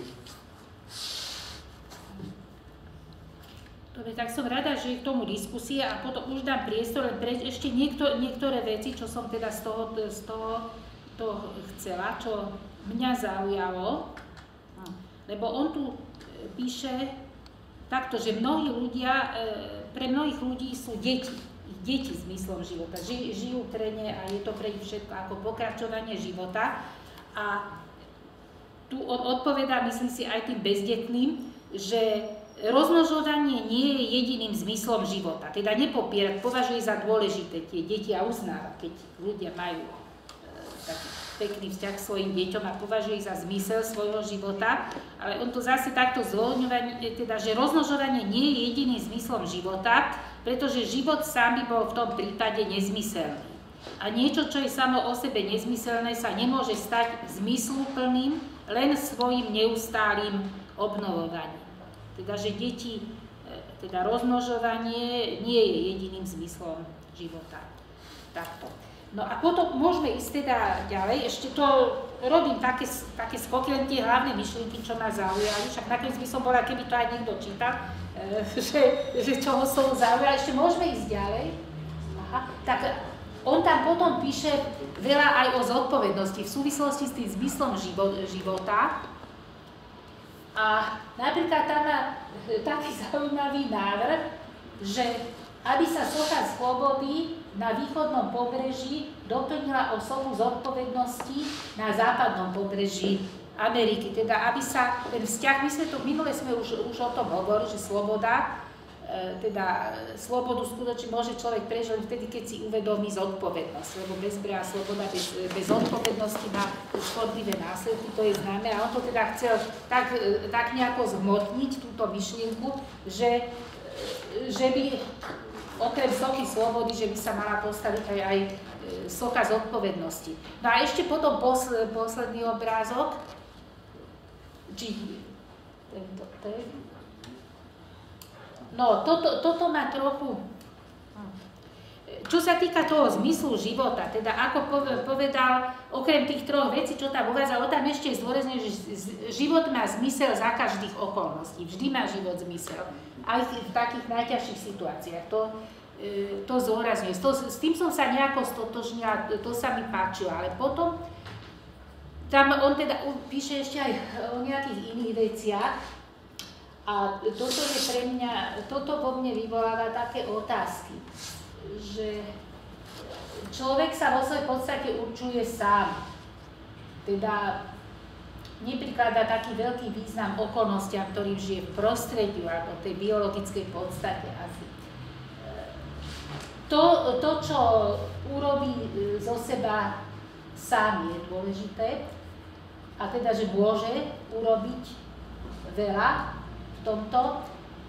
Dobre, tak som rada, že je k tomu diskusia a potom už dám priestor len ešte niektoré veci, čo som teda z toho chcela, čo mňa zaujalo. Lebo on tu píše takto, že pre mnohých ľudí sú deti zmyslom života. Žijú pre ne a je to pre nich všetko ako pokračovanie života. A tu on odpovedá, myslím si, aj tým bezdetným, že rozmnožovanie nie je jediným zmyslom života. Teda nepopiera, považuje za dôležité tie deti a uznáva, keď ľudia majú taký pekný vzťah k svojim deťom a považuje za zmysel svojho života, ale on to zase takto zvoľňuje, teda, že rozmnožovanie nie je jediným zmyslom života, pretože život sám by bol v tom prípade nezmyselný. A niečo, čo je samo o sebe nezmyselné, sa nemôže stať zmysluplným len svojim neustálým obnovovaním. Teda, že teda rozmnožovanie nie je jediným zmyslom života. Takto. No a potom môžeme ísť teda ďalej. Ešte to robím také skoky, len tie hlavné myšlienky, čo ma zaujali. Však nakoniec by som bola, keby to aj niekto čítal, že čoho som zaujala. Ešte môžeme ísť ďalej. Aha. Tak on tam potom píše veľa aj o zodpovednosti v súvislosti s tým zmyslom života. A napríklad tam má taký zaujímavý návrh, že aby sa socha slobody na východnom pobreží doplnila osobu zodpovednosti na západnom pobreží Ameriky. Teda aby sa ten vzťah, minule sme už o tom hovorili, že sloboda, teda slobodu skutočne môže človek prežiť vtedy, keď si uvedomí zodpovednosť, lebo bezbrehá sloboda bez zodpovednosti má škodlivé následky, to je známe. A on to teda chcel tak nejako zhmotniť, túto myšlienku, že by okrem sochy slobody, že by sa mala postaviť aj socha zodpovednosti. No a ešte potom posledný obrázok, no, toto má trochu, čo sa týka toho zmyslu života, teda ako povedal, okrem tých troch vecí, čo tam uvádzal, on tam ešte zdôrazňuje, že život má zmysel za každých okolností, vždy má život zmysel, aj v takých najťažších situáciách, to zdôrazňuje. S tým som sa nejako stotožnila, to sa mi páčilo, ale potom tam on teda píše ešte aj o nejakých iných veciach. A toto vo mne vyvoláva také otázky, že človek sa vo svojej podstate určuje sám. Teda neprikladá taký veľký význam okolnostiam, ktorým žije v prostrediu alebo tej biologickej podstate asi. To, čo urobí zo seba sám, je dôležité. A teda, že môže urobiť veľa v tomto.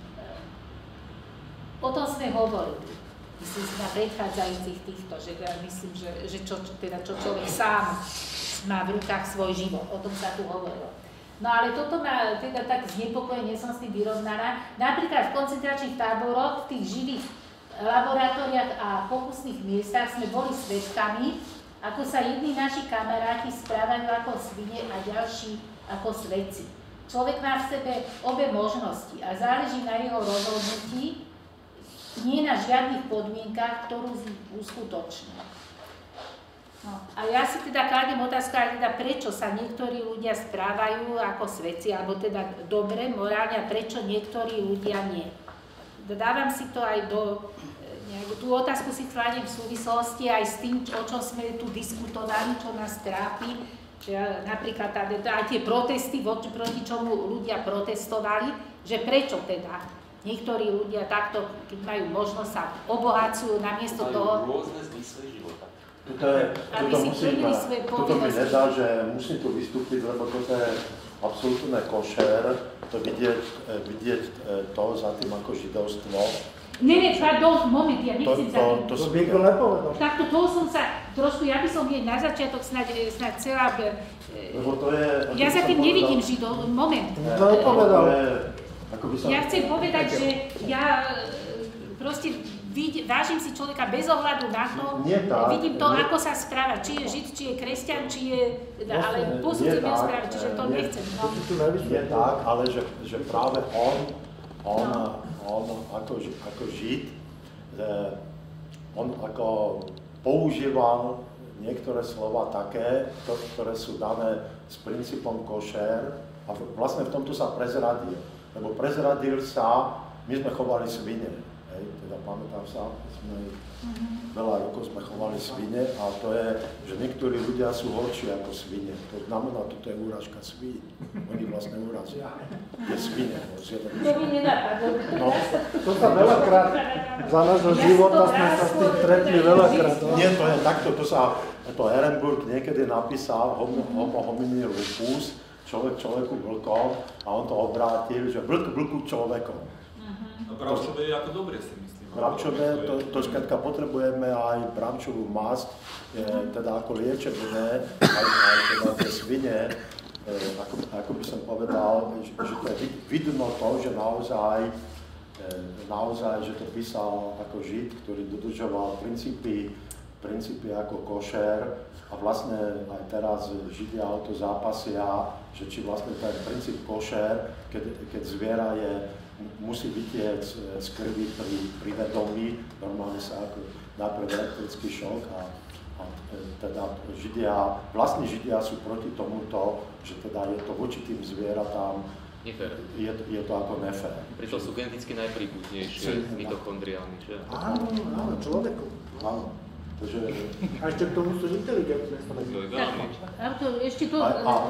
O tom sme hovorili. Myslím si na predchádzajúcich týchto, že ja myslím, že čo človek sám má v rukách svoj život. O tom sa tu hovorilo. No ale toto ma teda tak znepokojuje, nie som s tým vyrovnaná. Napríklad v koncentračných táboroch, v tých živých laboratóriách a pokusných miestach sme boli svedkami, ako sa jedni naši kamaráti správajú ako svine a ďalší ako svedci. Človek má v sebe obe možnosti a záleží na jeho rozhodnutí, nie na žiadnych podmienkach, ktorú uskutoční. No, a ja si teda kladiem otázku, teda prečo sa niektorí ľudia správajú ako svedci, alebo teda dobre, morálne, a prečo niektorí ľudia nie. Dávam si to aj tú otázku si kladiem v súvislosti aj s tým, o čom sme tu diskutovali, čo nás trápi. Napríklad aj tie protesty, proti čomu ľudia protestovali, že prečo teda niektorí ľudia takto, keď majú možnosť, sa obohacujú namiesto toho. Majú rôzne zmysly života. Toto mi nedá, že musím tu vystúpiť, lebo toto je absolútne košer, to vidieť to za tým ako židovstvo. Nie, pardon, moment, ja nechcem sa... To som nepovedal. Takto toho som sa trošku, ja by som hneď na začiatok snáď chcela... Lebo to je... Ja za tým nevidím židov, moment. To nepovedal. Ja chcem povedať, že ja proste vážim si človeka bez ohľadu na to, vidím to, ako sa správa, či je žid, či je kresťan, či je... Ale posúdzim jeho správy, čiže to nechcem. Nie tak, ale že práve on ako žid, on ako používal niektoré slova také, ktoré sú dané s princípom košer a vlastne v tomto sa prezradil. Lebo prezradil sa, my sme chovali svine, teda pamätám sa, veľa rokov sme chovali svine a to je, že niektorí ľudia sú horší ako svine. To znamená, toto je úražka svín. Oni vlastne urazia. Je svine. To mi nenapadlo. No, to sa veľakrát, za nášho života sme sa s tým stretli veľakrát. Nie, to je takto, to Ehrenburg niekedy napísal homo homini lupus, človek človeku vlkom a on to obrátil, že vlku človekom. A bravčové je ako dobre, si myslím. Bravčové, to skrátka potrebujeme aj bravčovú masť, teda ako liečebné, aj teda tie svine, ako by som povedal, že to je vidno to, že naozaj, že to písal ako žid, ktorý dodržoval princípy ako košer a vlastne aj teraz židia o to zápasia, že či vlastne ten princíp košer, keď zviera musí vytiec z krvi pri vedomí, normálne sa ako najprv elektrický šok a teda vlastní židia sú proti tomuto, že teda je to voči tým zvieratám, je to ako nefér. Preto sú geneticky najpríbuznejšie mitochondriálni, že? Áno, človeku. Áno. A ešte k tomu sú inteligentné. Ešte to...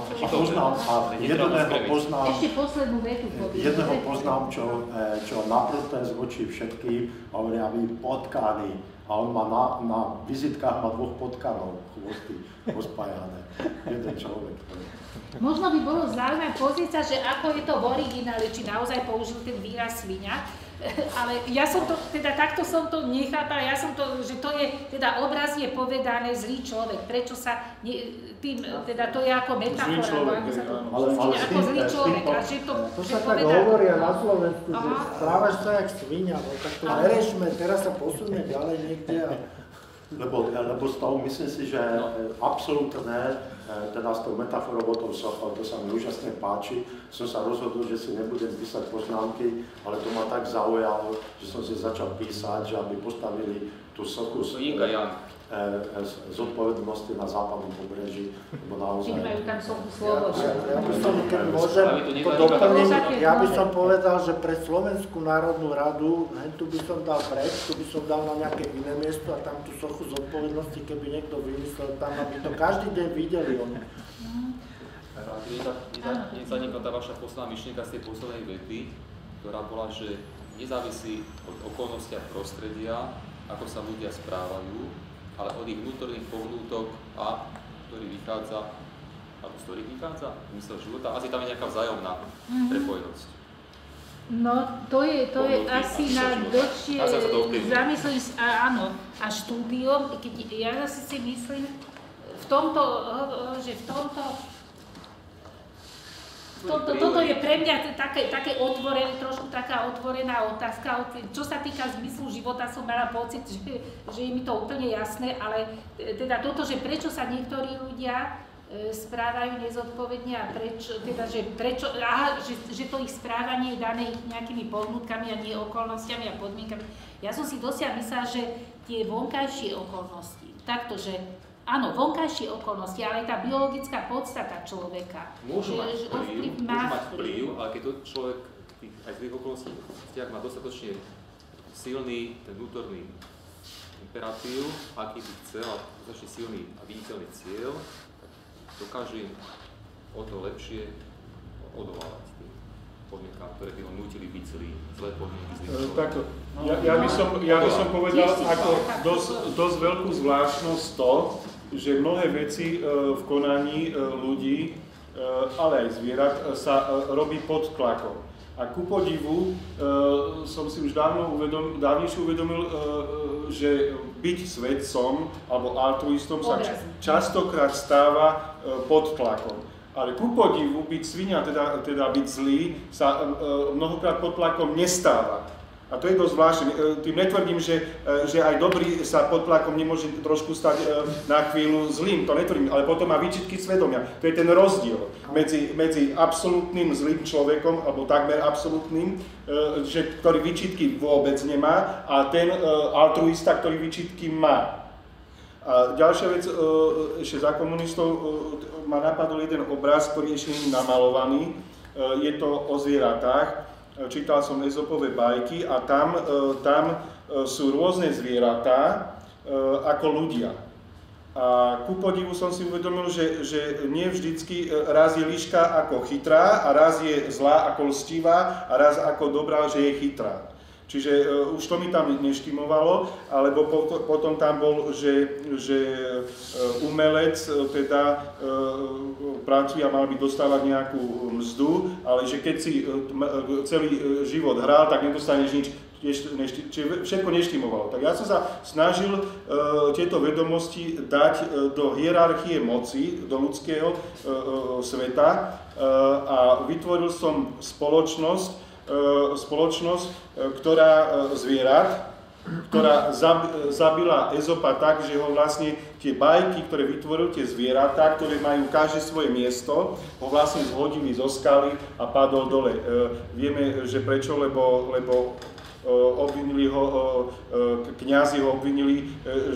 Ešte poslednú vetu poviem. Jedného poznám, čo naprté z vočí všetkým, hovoria vy potkány. A on má na vizitkách má 2 potkanov chvosty pospájané. Jeden človek. Možno by bolo zaujímavé pozrieť sa, že ako je to v origináli, či naozaj použil ten výraz sviňa. Ale ja som to, teda takto som to nechápala, že to je teda obrazne povedané zlý človek. Prečo sa tým, teda to je ako metafora, ako sa to ako zlý človek. A že to sa tak hovoria na Slovensku, že správaš sa jak sviňa, no tak to nerešme, teraz sa posunie ďalej niekde. Lebo z toho myslím si, že absolútne, teda s tou metaforou tou sochou, to sa mi úžasne páči. Som sa rozhodol, že si nebudem písať poznámky, ale to ma tak zaujalo, že som si začal písať, že aby postavili tú sochu z odpovednosti na západnom pobreží, lebo naozaj... Majú tam sochu slobody. Ja by som, keď môžem to doplniť, ja by som povedal, že pre Slovenskú národnú radu, tu by som dal preč, tu by som dal na nejaké iné miesto a tam tú sochu zodpovednosti, keby niekto vymyslel tam, aby to každý deň videli oni. Mne zanikla tá vaša posledná myšlienka z tej poslednej vety, ktorá bola, že nezávisí od okolnosti a prostredia, ako sa ľudia správajú, ale od ich vnútorných pohnútok a ktorý vychádza, alebo z ktorých vychádza zmysel života. Asi tam je nejaká vzájomná prepojenosť. No, to je asi na dlhšie zamyslenie, áno, a štúdium, keď ja zase si myslím, toto je pre mňa také otvorené, trošku taká otvorená otázka. Čo sa týka zmyslu života, som mala pocit, že je mi to úplne jasné, ale teda toto, že prečo sa niektorí ľudia správajú nezodpovedne a že to ich správanie je dané nejakými pohnutkami a nie okolnostiami a podmienkami. Ja som si dosiaľ myslela, že tie vonkajšie okolnosti, takto, že áno, vonkajšie okolnosti, ale aj tá biologická podstata človeka. Môžu mať vplyv, ale keď to človek aj z tých okolnostiach má dostatočne silný ten vnútorný imperatív, aký by chcel, a dostatočne silný a viditeľný cieľ, dokáže o to lepšie odolávať tým podmienkám, ktoré by ho nútili byť zlé podmienky zlým človekom. Tak, ja by som povedal ako dosť veľkú zvláštnosť to, že mnohé veci v konaní ľudí ale aj zvierat, sa robí pod tlakom. A ku podivu som si už dávnejšie uvedomil, že byť svedcom alebo altruistom sa častokrát stáva pod tlakom. Ale ku podivu byť svinia, teda byť zlý, sa mnohokrát pod tlakom nestáva. A to je dosť zvláštne. Tým netvrdím, že aj dobrý sa pod tlakom nemôže trošku stať na chvíľu zlým, to netvrdím, ale potom má výčitky svedomia. To je ten rozdiel medzi absolútnym zlým človekom, alebo takmer absolútnym, ktorý výčitky vôbec nemá, a ten altruista, ktorý výčitky má. A ďalšia vec, ešte za komunistov ma napadol jeden obraz, ktorý ešte nie je namalovaný. Je to o zvieratách. Čítal som Ezopové bajky a tam sú rôzne zvieratá ako ľudia. A ku podivu som si uvedomil, že nie vždycky raz je líška ako chytrá a raz je zlá ako lstivá a raz ako dobrá, že je chytrá. Čiže už to mi tam neštimovalo, alebo potom tam bol, že umelec teda pracuje a mal by dostávať nejakú mzdu, ale že keď si celý život hral, tak nedostaneš nič, čiže všetko neštimovalo. Tak ja som sa snažil tieto vedomosti dať do hierarchie moci, do ľudského sveta a vytvoril som spoločnosť, ktorá zabila Ezopa tak, že ho vlastne tie bajky, ktoré vytvoril, tie zvieratá, ktoré majú každé svoje miesto, ho vlastne zhodili zo skaly a padol dole. Vieme, že prečo, lebo obvinili ho, kňazi ho obvinili,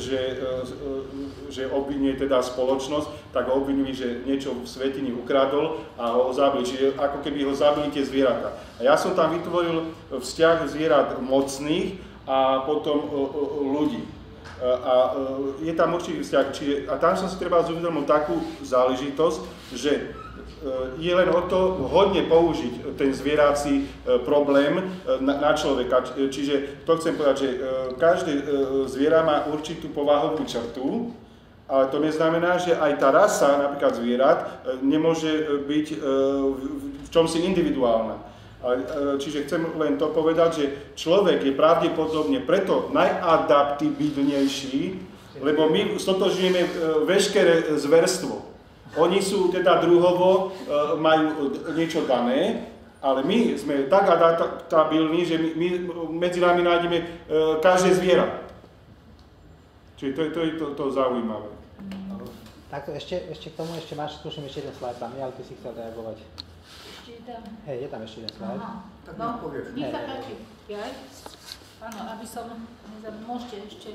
že obvinuje teda spoločnosť, tak ho obvinili, že niečo v svätyni ukradol a ho zabili, čiže ako keby ho zabili tie zvieratá. A ja som tam vytvoril vzťah zvierat mocných a potom ľudí. A je tam určitý vzťah, a tam som si treba uvedomil takú záležitosť, že je len o to hodne použiť ten zvierací problém na človeka. Čiže to chcem povedať, že každé zviera má určitú povahovú črtu, ale to neznamená, že aj tá rasa, napríklad zvierat, nemôže byť v čomsi individuálna. Čiže chcem len to povedať, že človek je pravdepodobne preto najadaptibilnejší, lebo my stotožňujeme veškeré zverstvo. Oni sú teda druhovo, majú niečo dané, ale my sme tak adaptabilní, že my medzi nami nájdeme každé zviera. Čiže to je to zaujímavé. Takto ešte k tomu máš, tuším, ešte jeden slajd tam, ale ty si chcel reagovať. Ešte jeden. Hej, je tam ešte jeden slajd. Tak no, nech sa páči. Áno, aby som môžete ešte.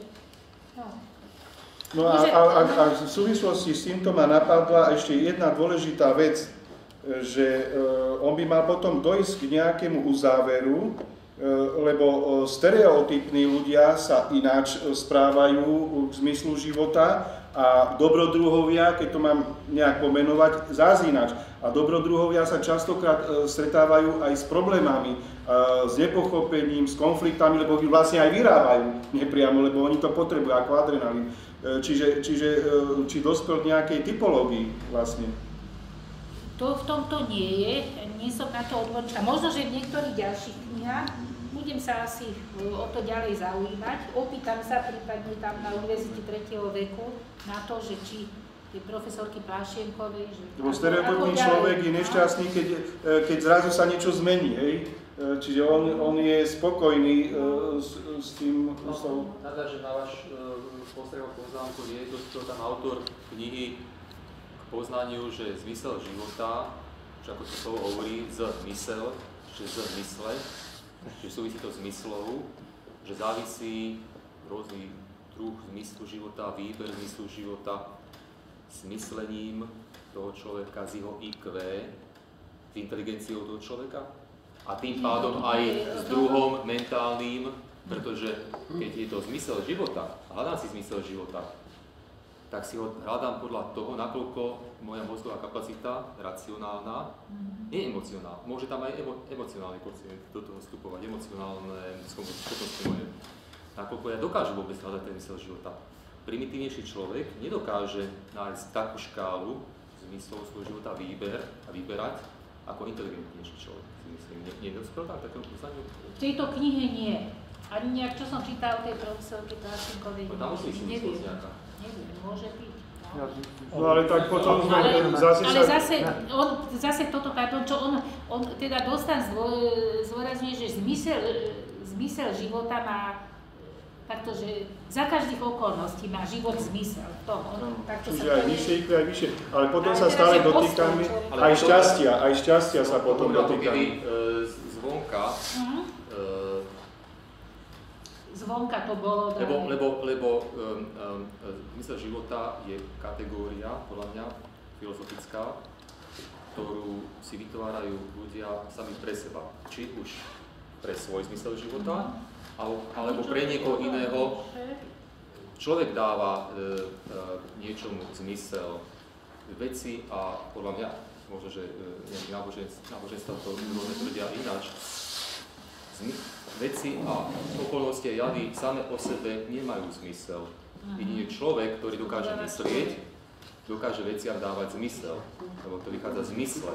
No a v súvislosti s týmto ma napadla ešte jedna dôležitá vec, že on by mal potom dojsť k nejakému uzáveru, lebo stereotypní ľudia sa ináč správajú v zmyslu života a dobrodruhovia, keď to mám nejak pomenovať, zás ináč. A dobrodruhovia sa častokrát stretávajú aj s problémami, s nepochopením, s konfliktami, lebo vlastne aj vyrábajú nepriamo, lebo oni to potrebujú ako adrenalín. Či dospel k nejakej typológii vlastne? To v tomto nie som na to odborníčka. Možno, že v niektorých ďalších knihách budem sa asi o to ďalej zaujímať. Opýtam sa prípadne tam na Univerzite 3. veku na to, že či tej profesorky Plášienkovej, že... Lebo stereotypný človek je nešťastný, keď zrazu sa niečo zmení, hej? Čiže on je spokojný s tým... Nadážem na váš postrehov poznámku, je dospel tam autor knihy k poznaniu, že zmysel života, že ako to slovo hovorí, zmysel, že zmysle, že súvisí to s myslou, že závisí rôzny druh zmyslu života, výber zmyslu života s myslením toho človeka, s jeho IQ, s inteligenciou toho človeka a tým pádom aj s druhom mentálnym, pretože keď je to zmysel života, hľadám si zmysel života, tak si ho hľadám podľa toho, nakoľko moja mozgová kapacita, racionálna, nie emocionálna, môže tam aj emocionálny pocit do toho vstupovať, emocionálne schopnosti moje, nakoľko ja dokážem vôbec hľadať ten zmysel života. Primitívnejší človek nedokáže nájsť takú škálu zmysel svojho života a vyberať ako inteligentnejší človek. Myslím, nedospel tam takému poznaniu? V tejto knihe nie. Ani nejak, čo som čítal tej profesorky Tarčinkovej, neviem. Neviem, môže byť. No ale tak potom zase toto, čo on teda dostane zdôrazňuje, že zmysel života má takto, že za každých okolností má život zmysel. Čiže aj vyššie, aj vyššie. Ale potom sa stále dotýkame, aj šťastia sa potom dotýkame. Zvonka to bolo dané. Lebo zmysel života je kategória, podľa mňa, filozofická, ktorú si vytvárajú ľudia sami pre seba. Či už pre svoj zmysel života, alebo pre niekoho iného. Človek dáva niečomu zmysel veci a podľa mňa, možno, že náboženstva to rôzne tvrdia ináč, veci a okolnosti a javy same o sebe nemajú zmysel. Jedine človek, ktorý dokáže myslieť, dokáže veciam dávať zmysel, lebo to vychádza z mysle.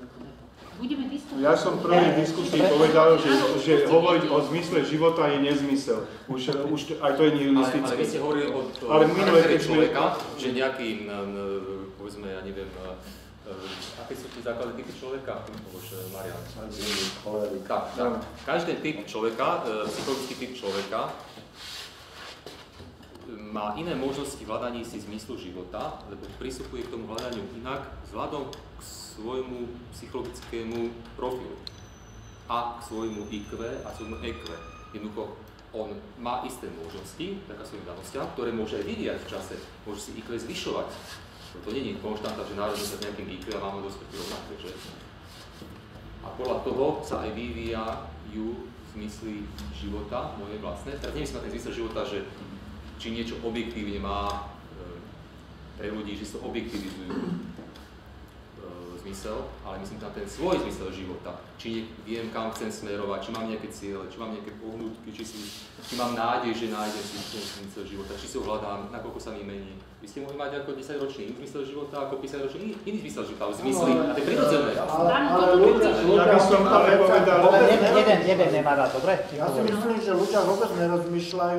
Ja som v prvej diskusii povedal, že hovoriť o zmysle života je nezmysel. Už aj to je nihilistické. Ale vy ste hovorili o charaktere človeka, že nejaký, povedzme, ja neviem, aké sú tie základné typy človeka? Marian. Každý typ človeka, psychologický typ človeka, má iné možnosti v hľadaní si zmyslu života, lebo pristupuje k tomu hľadaniu inak vzhľadom k svojmu psychologickému profilu a k svojmu IQ a svojmu EQ. Jednoducho, on má isté možnosti, taká svojim danostiam, ktoré môže aj vyvíjať v čase, môže si IQ zvyšovať. To nie je konštanta, že narodíme sa s nejakým IQ a máme do smrti rovnaké, že? A podľa toho sa aj vyvíjajú zmysly života, moje vlastné. Teraz nemyslím na ten zmysel života, že či niečo objektívne má pre ľudí, že sa objektivizujú zmysel, ale myslím na ten svoj zmysel života. Či viem, kam chcem smerovať, či mám nejaké ciele, či mám nejaké pohnutky, či mám nádej, že nájdem si ten zmysel života, či si ho hľadám, nakoľko sa mi mení. Vy ste mohli mať ako 10-ročný iný zmysel života, ako 50-ročný iný zmysel života, ale zmysly, a to je prirodzené. Ja by som ale povedal... Jeden nemá rád, dobre? Ja si myslím, že ľudia vôbec nerozmýšľajú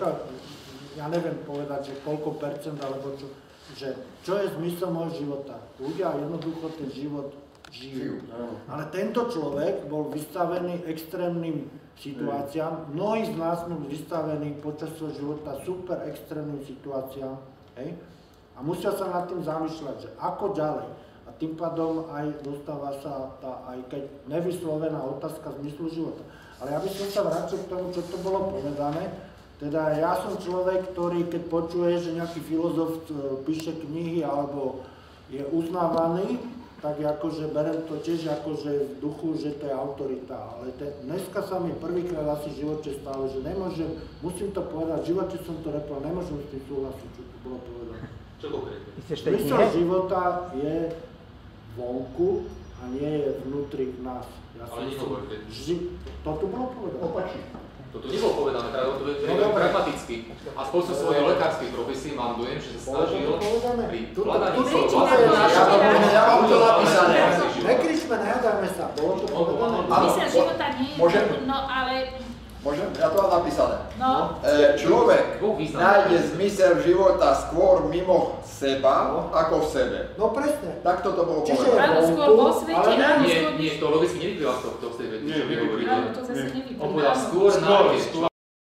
ja neviem povedať, že koľko percent, alebo čo je zmysel môjho života. Ľudia jednoducho ten život žijú. Ale tento človek bol vystavený extrémnym situáciám. Mnohí z nás sme vystavení počas svojho života super extrémnym situáciám. Hej? A musia sa nad tým zamýšľať, že ako ďalej. A tým pádom aj dostáva sa tá, aj keď nevyslovená otázka zmyslu života. Ale ja by som sa vrátil k tomu, čo to bolo povedané. Teda ja som človek, ktorý keď počuje, že nejaký filozof píše knihy alebo je uznávaný, tak akože berem to tiež akože v duchu, že to je autorita. Ale dneska sa mi prvýkrát asi v živote stalo, že nemôžem, musím to povedať, v živote som to nepovedal, nemôžem s tým súhlasiť, čo tu bolo povedané. Čo konkrétne? Zmysel života je vonku a nie je vnútri v nás. Ale nehovorte. To tu bolo povedané. Opačne. Toto nebolo povedané, to je pragmaticky. A spôsob svojej lekárskej profesie mám dojem, že sa snažil pri hľadaní svojho vlastného. Ja mám to napísané. Nekričme, nehádajme sa, bolo to povedané. Zmysel života nie je, no ale... Môžem? Ja to mám napísané. No. Človek nájde zmysel života skôr mimo seba, ako v sebe. No presne. Takto to bolo povedané. Čiže áno, skôr vo svete, áno, skôr... Nie, to logicky nevyplýva z toho, čo vy hovoríte. Áno, to zase nevyplýva. On povedal skôr nájde